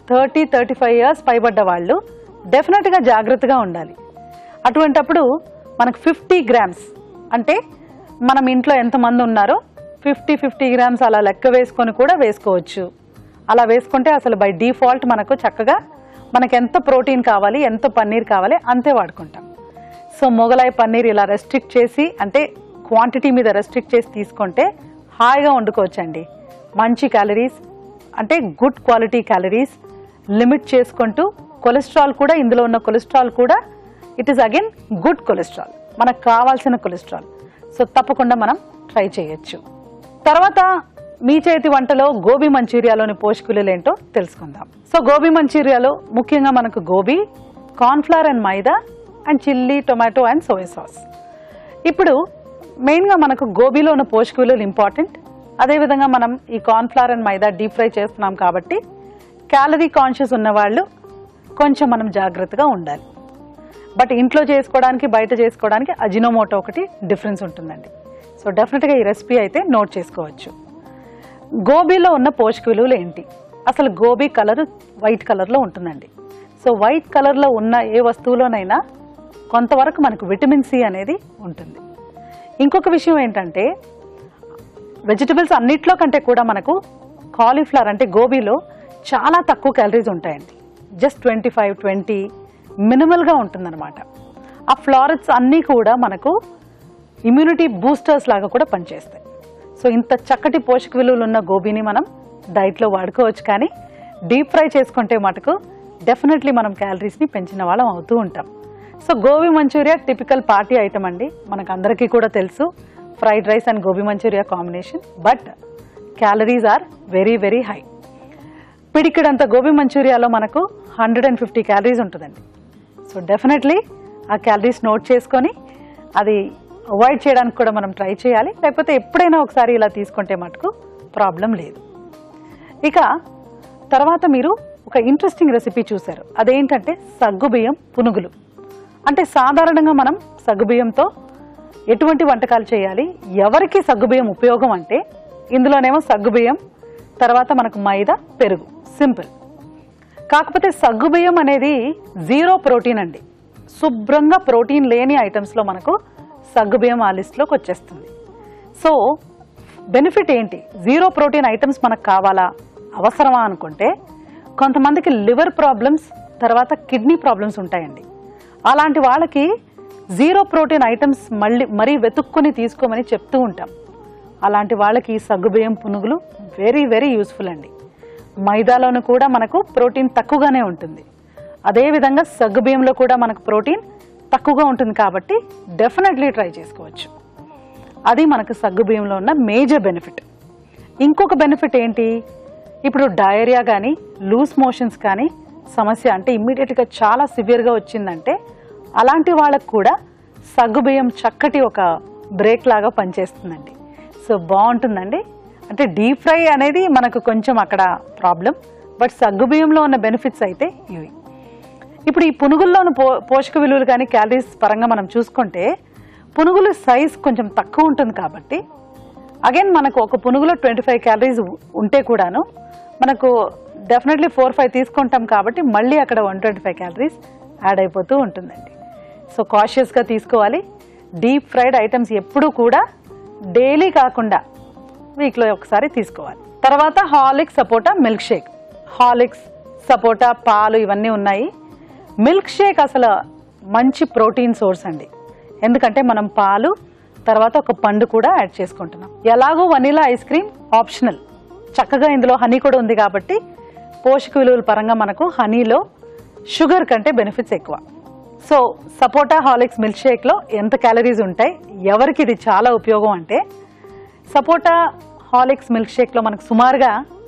30-35 ఇయర్స్ పైబడ్డ వాళ్ళు డెఫినెట్గా జాగ్రత్తగా ఉండాలి. అటువంటప్పుడు మనకు 50 గ్రామ్స్ అంటే మనం ఇంట్లో ఎంతమంది ఉన్నారో 50 గ్రామ్స్ అలా లెక్క వేసుకొని కూడా వేసుకోవచ్చు. అలా వేసుకుంటే అసలు బై డిఫాల్ట్ మనకు చక్కగా మనకు ఎంత ప్రోటీన్ కావాలి, ఎంత పన్నీర్ కావాలి అంతే వాడుకుంటాం. సో మొగలాయ్ పన్నీర్ ఇలా రెస్ట్రిక్ట్ చేసి అంటే క్వాంటిటీ మీద రెస్ట్రిక్ట్ చేసి తీసుకుంటే హాయిగా వండుకోవచ్చండి. మంచి క్యాలరీస్ అంటే గుడ్ క్వాలిటీ క్యాలరీస్ లిమిట్ చేసుకుంటూ, కొలెస్ట్రాల్ కూడా ఇందులో ఉన్న కొలెస్ట్రాల్ కూడా it is again good cholesterol, మనకు కావాల్సిన కొలెస్ట్రాల్. సో తప్పకుండా మనం ట్రై చేయొచ్చు. తర్వాత మీ చేతి వంటలో గోబీ మంచూరియాలోని పోషక విలువలు ఏంటో తెలుసుకుందాం. సో గోబీ మంచూరియాలో ముఖ్యంగా మనకు gobi, cornflour and maida and chilli, tomato and soya sauce. ఇప్పుడు మెయిన్గా మనకు గోబీలో ఉన్న పోషక విలువలు ఇంపార్టెంట్. అదేవిధంగా మనం ఈ cornflour and maida deep fry చేస్తున్నాం కాబట్టి క్యాలరీ కాన్షియస్ ఉన్న వాళ్ళు కొంచెం మనం జాగ్రత్తగా ఉండాలి. బట్ ఇంట్లో చేసుకోవడానికి బయట చేసుకోవడానికి అజినోమోటో ఒకటి డిఫరెన్స్ ఉంటుందండి. సో డెఫినెట్గా ఈ రెసిపీ అయితే నోట్ చేసుకోవచ్చు. గోబీలో ఉన్న పోషక విలువలు ఏంటి? అసలు గోబీ కలర్ వైట్ కలర్లో ఉంటుందండి. సో వైట్ కలర్లో ఉన్న ఏ వస్తువులోనైనా కొంతవరకు మనకు విటమిన్ సి అనేది ఉంటుంది. ఇంకొక విషయం ఏంటంటే వెజిటబుల్స్ అన్నిట్లో కంటే కూడా మనకు కాలీఫ్లవర్ అంటే గోబీలో చాలా తక్కువ క్యాలరీస్ ఉంటాయండి. జస్ట్ 25-20 మినిమల్గా ఉంటుందన్నమాట. ఆ ఫ్లారెట్స్ అన్నీ కూడా మనకు ఇమ్యూనిటీ బూస్టర్స్ లాగా కూడా పనిచేస్తాయి. సో ఇంత చక్కటి పోషక విలువలు ఉన్న గోబీని మనం డైట్లో వాడుకోవచ్చు. కానీ డీప్ ఫ్రై చేసుకుంటే మటుకు డెఫినెట్లీ మనం క్యాలరీస్ని పెంచిన వాళ్ళం అవుతూ ఉంటాం. So gobi manchurian typical party item అండి, మనకు అందరికీ కూడా తెలుసు. Fried rice and gobi manchurian combination. But calories are very very high. పిడికిడంత గోబీ మంచూరియాలో మనకు 150 క్యాలరీస్ ఉంటుందండి. సో డెఫినెట్లీ ఆ క్యాలరీస్ నోట్ చేసుకొని అది అవాయిడ్ చేయడానికి కూడా మనం ట్రై చేయాలి. లేకపోతే ఎప్పుడైనా ఒకసారి ఇలా తీసుకుంటే మటుకు ప్రాబ్లం లేదు. ఇక తర్వాత మీరు ఒక ఇంట్రెస్టింగ్ రెసిపీ చూశారు. అదేంటంటే సగ్గుబియ్యం పునుగులు. అంటే సాధారణంగా మనం సగ్గుబియ్యంతో ఎటువంటి వంటకాలు చేయాలి, ఎవరికి సగ్గుబియ్యం ఉపయోగం అంటే ఇందులోనేమో సగ్గుబియ్యం, తర్వాత మనకు మైదా, పెరుగు, సింపుల్. కాకపోతే సగ్గుబియ్యం అనేది 0 ప్రోటీన్ అండి. శుభ్రంగా ప్రోటీన్ లేని ఐటమ్స్లో మనకు సగ్గుబియ్యం ఆ లిస్ట్లోకి వచ్చేస్తుంది. సో బెనిఫిట్ ఏంటి? 0 ప్రోటీన్ ఐటమ్స్ మనకు కావాలా అవసరమా అనుకుంటే కొంతమందికి లివర్ ప్రాబ్లమ్స్ తర్వాత కిడ్నీ ప్రాబ్లమ్స్ ఉంటాయండి. అలాంటి వాళ్ళకి 0 ప్రోటీన్ ఐటమ్స్ మరీ వెతుక్కుని తీసుకోమని చెప్తూ ఉంటాం. అలాంటి వాళ్ళకి సగ్గుబియ్యం పునుగులు వెరీ వెరీ యూస్ఫుల్ అండి. మైదాలోను కూడా మనకు ప్రోటీన్ తక్కువగానే ఉంటుంది, అదేవిధంగా సగ్గుబియ్యంలో కూడా మనకు ప్రోటీన్ తక్కువగా ఉంటుంది కాబట్టి డెఫినెట్లీ ట్రై చేసుకోవచ్చు. అది మనకు సగ్గుబియ్యంలో ఉన్న మేజర్ బెనిఫిట్. ఇంకొక బెనిఫిట్ ఏంటి, ఇప్పుడు డయేరియా కానీ లూజ్ మోషన్స్ కానీ సమస్య అంటే ఇమ్మీడియట్గా చాలా సివియర్గా వచ్చిందంటే అలాంటి వాళ్ళకు కూడా సగ్గుబియ్యం చక్కటి ఒక బ్రేక్ లాగా పనిచేస్తుందండి. సో బాగుంటుందండి. అంటే డీప్ ఫ్రై అనేది మనకు కొంచెం అక్కడ ప్రాబ్లం, బట్ సగ్గుబియ్యంలో ఉన్న బెనిఫిట్స్ అయితే ఇవి. ఇప్పుడు ఈ పునుగుల్లోని పోషక విలువలు కానీ క్యాలరీస్ పరంగా మనం చూసుకుంటే పునుగుల సైజ్ కొంచెం తక్కువ ఉంటుంది కాబట్టి అగైన్ మనకు ఒక పునుగులో 25 క్యాలరీస్ ఉంటే కూడాను మనకు డెఫినెట్లీ 4-5 తీసుకుంటాం కాబట్టి మళ్ళీ అక్కడ 125 క్యాలరీస్ యాడ్ అయిపోతూ ఉంటుందండి. సో కాషియస్గా తీసుకోవాలి. డీప్ ఫ్రైడ్ ఐటమ్స్ ఎప్పుడూ కూడా డైలీ కాకుండా వీక్లో ఒకసారి తీసుకోవాలి. తర్వాత Horlicks sapota milk shake. Horlicks sapota పాలు ఇవన్నీ ఉన్నాయి. మిల్క్ షేక్ అసలు మంచి ప్రోటీన్ సోర్స్ అండి, ఎందుకంటే మనం పాలు తర్వాత ఒక పండు కూడా యాడ్ చేసుకుంటున్నాం. ఎలాగో వనీలా ఐస్ క్రీమ్ ఆప్షనల్, చక్కగా ఇందులో హనీ కూడా ఉంది కాబట్టి పోషక విలువల పరంగా మనకు హనీలో షుగర్ కంటే బెనిఫిట్స్ ఎక్కువ. సో సపోటా హార్లిక్స్ మిల్క్ షేక్లో ఎంత క్యాలరీస్ ఉంటాయి, ఎవరికి ఇది చాలా ఉపయోగం అంటే సపోటా హార్లిక్స్ మిల్క్ షేక్లో మనకు సుమారుగా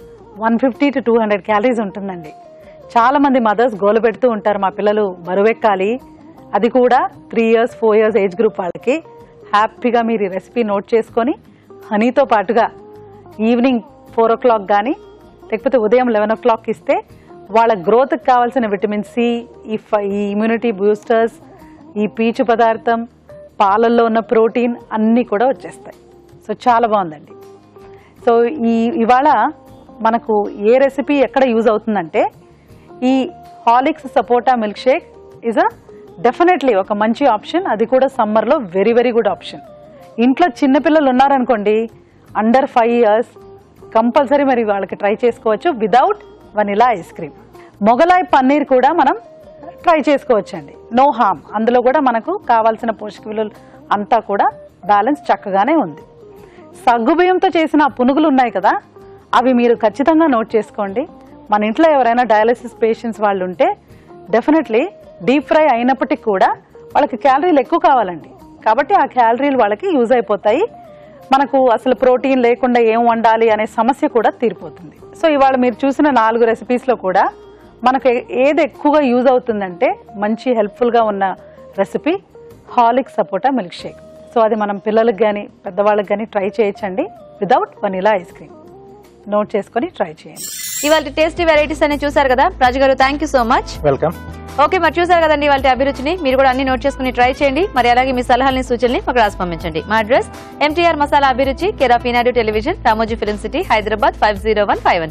150 to 200 క్యాలరీస్ ఉంటుందండి. చాలామంది మదర్స్ గోల పెడుతూ ఉంటారు మా పిల్లలు బరువెక్కాలి, అది కూడా 3 years 4 years ఏజ్ గ్రూప్ వాళ్ళకి. హ్యాపీగా మీరు ఈ రెసిపీ నోట్ చేసుకొని హనీతో పాటుగా ఈవినింగ్ 4 o'clock కానీ లేకపోతే ఉదయం 11 o'clock ఇస్తే వాళ్ళ గ్రోత్కి కావాల్సిన విటమిన్ సి, ఈ ఇమ్యూనిటీ బూస్టర్స్, ఈ పీచు పదార్థం, పాలల్లో ఉన్న ప్రోటీన్ అన్నీ కూడా వచ్చేస్తాయి. సో చాలా బాగుందండి. సో ఇవాళ మనకు ఏ రెసిపీ ఎక్కడ యూజ్ అవుతుందంటే ఈ Horlicks sapota milk shake is a definitely ఒక మంచి ఆప్షన్, అది కూడా సమ్మర్లో వెరీ వెరీ గుడ్ ఆప్షన్. ఇంట్లో చిన్నపిల్లలు ఉన్నారనుకోండి అండర్ 5 years కంపల్సరీ మరి వాళ్ళకి ట్రై చేసుకోవచ్చు without vanilla ice cream. Mughlai paneer కూడా మనం ట్రై చేసుకోవచ్చండి, నో హార్మ్. అందులో కూడా మనకు కావాల్సిన పోషక విలువలు అంతా కూడా బ్యాలెన్స్ చక్కగానే ఉంది. సగ్గుబియ్యంతో చేసిన పునుగులు ఉన్నాయి కదా, అవి మీరు ఖచ్చితంగా నోట్ చేసుకోండి. మన ఇంట్లో ఎవరైనా డయాలసిస్ పేషెంట్స్ వాళ్ళు ఉంటే డెఫినెట్లీ డీప్ ఫ్రై అయినప్పటికీ కూడా వాళ్ళకి క్యాలరీలు ఎక్కువ కావాలండి, కాబట్టి ఆ క్యాలరీలు వాళ్ళకి యూజ్ అయిపోతాయి. మనకు అసలు ప్రోటీన్ లేకుండా ఏం వండాలి అనే సమస్య కూడా తీరిపోతుంది. సో ఇవాళ మీరు చూసిన 4 రెసిపీస్లో కూడా మనకు ఏది ఎక్కువగా యూజ్ అవుతుందంటే మంచి హెల్ప్ఫుల్గా ఉన్న recipe Horlicks sapota milk shake. So అది మనం పిల్లలకు కానీ పెద్దవాళ్ళకి కానీ ట్రై చేయొచ్చండి without vanilla ice cream. Note చేసుకొని ట్రై చేయండి. ఇవాళ టేస్టీ వెరైటీస్ అని చూసారు కదా రాజు గారు, thank you so much. Welcome. Okay, మరి చూసారు కదండి ఇవాళ అభిరుచిని. మీరు కూడా అన్ని నోట్ చేసుకుని ట్రై చేయండి. మరి అలాగే మీ సలహాలని సూచనని మాకు రాసి పంపించండి. మా address MTR masala Abhiruchi, care of Eenadu television, Ramoji film city, Hyderabad 50151.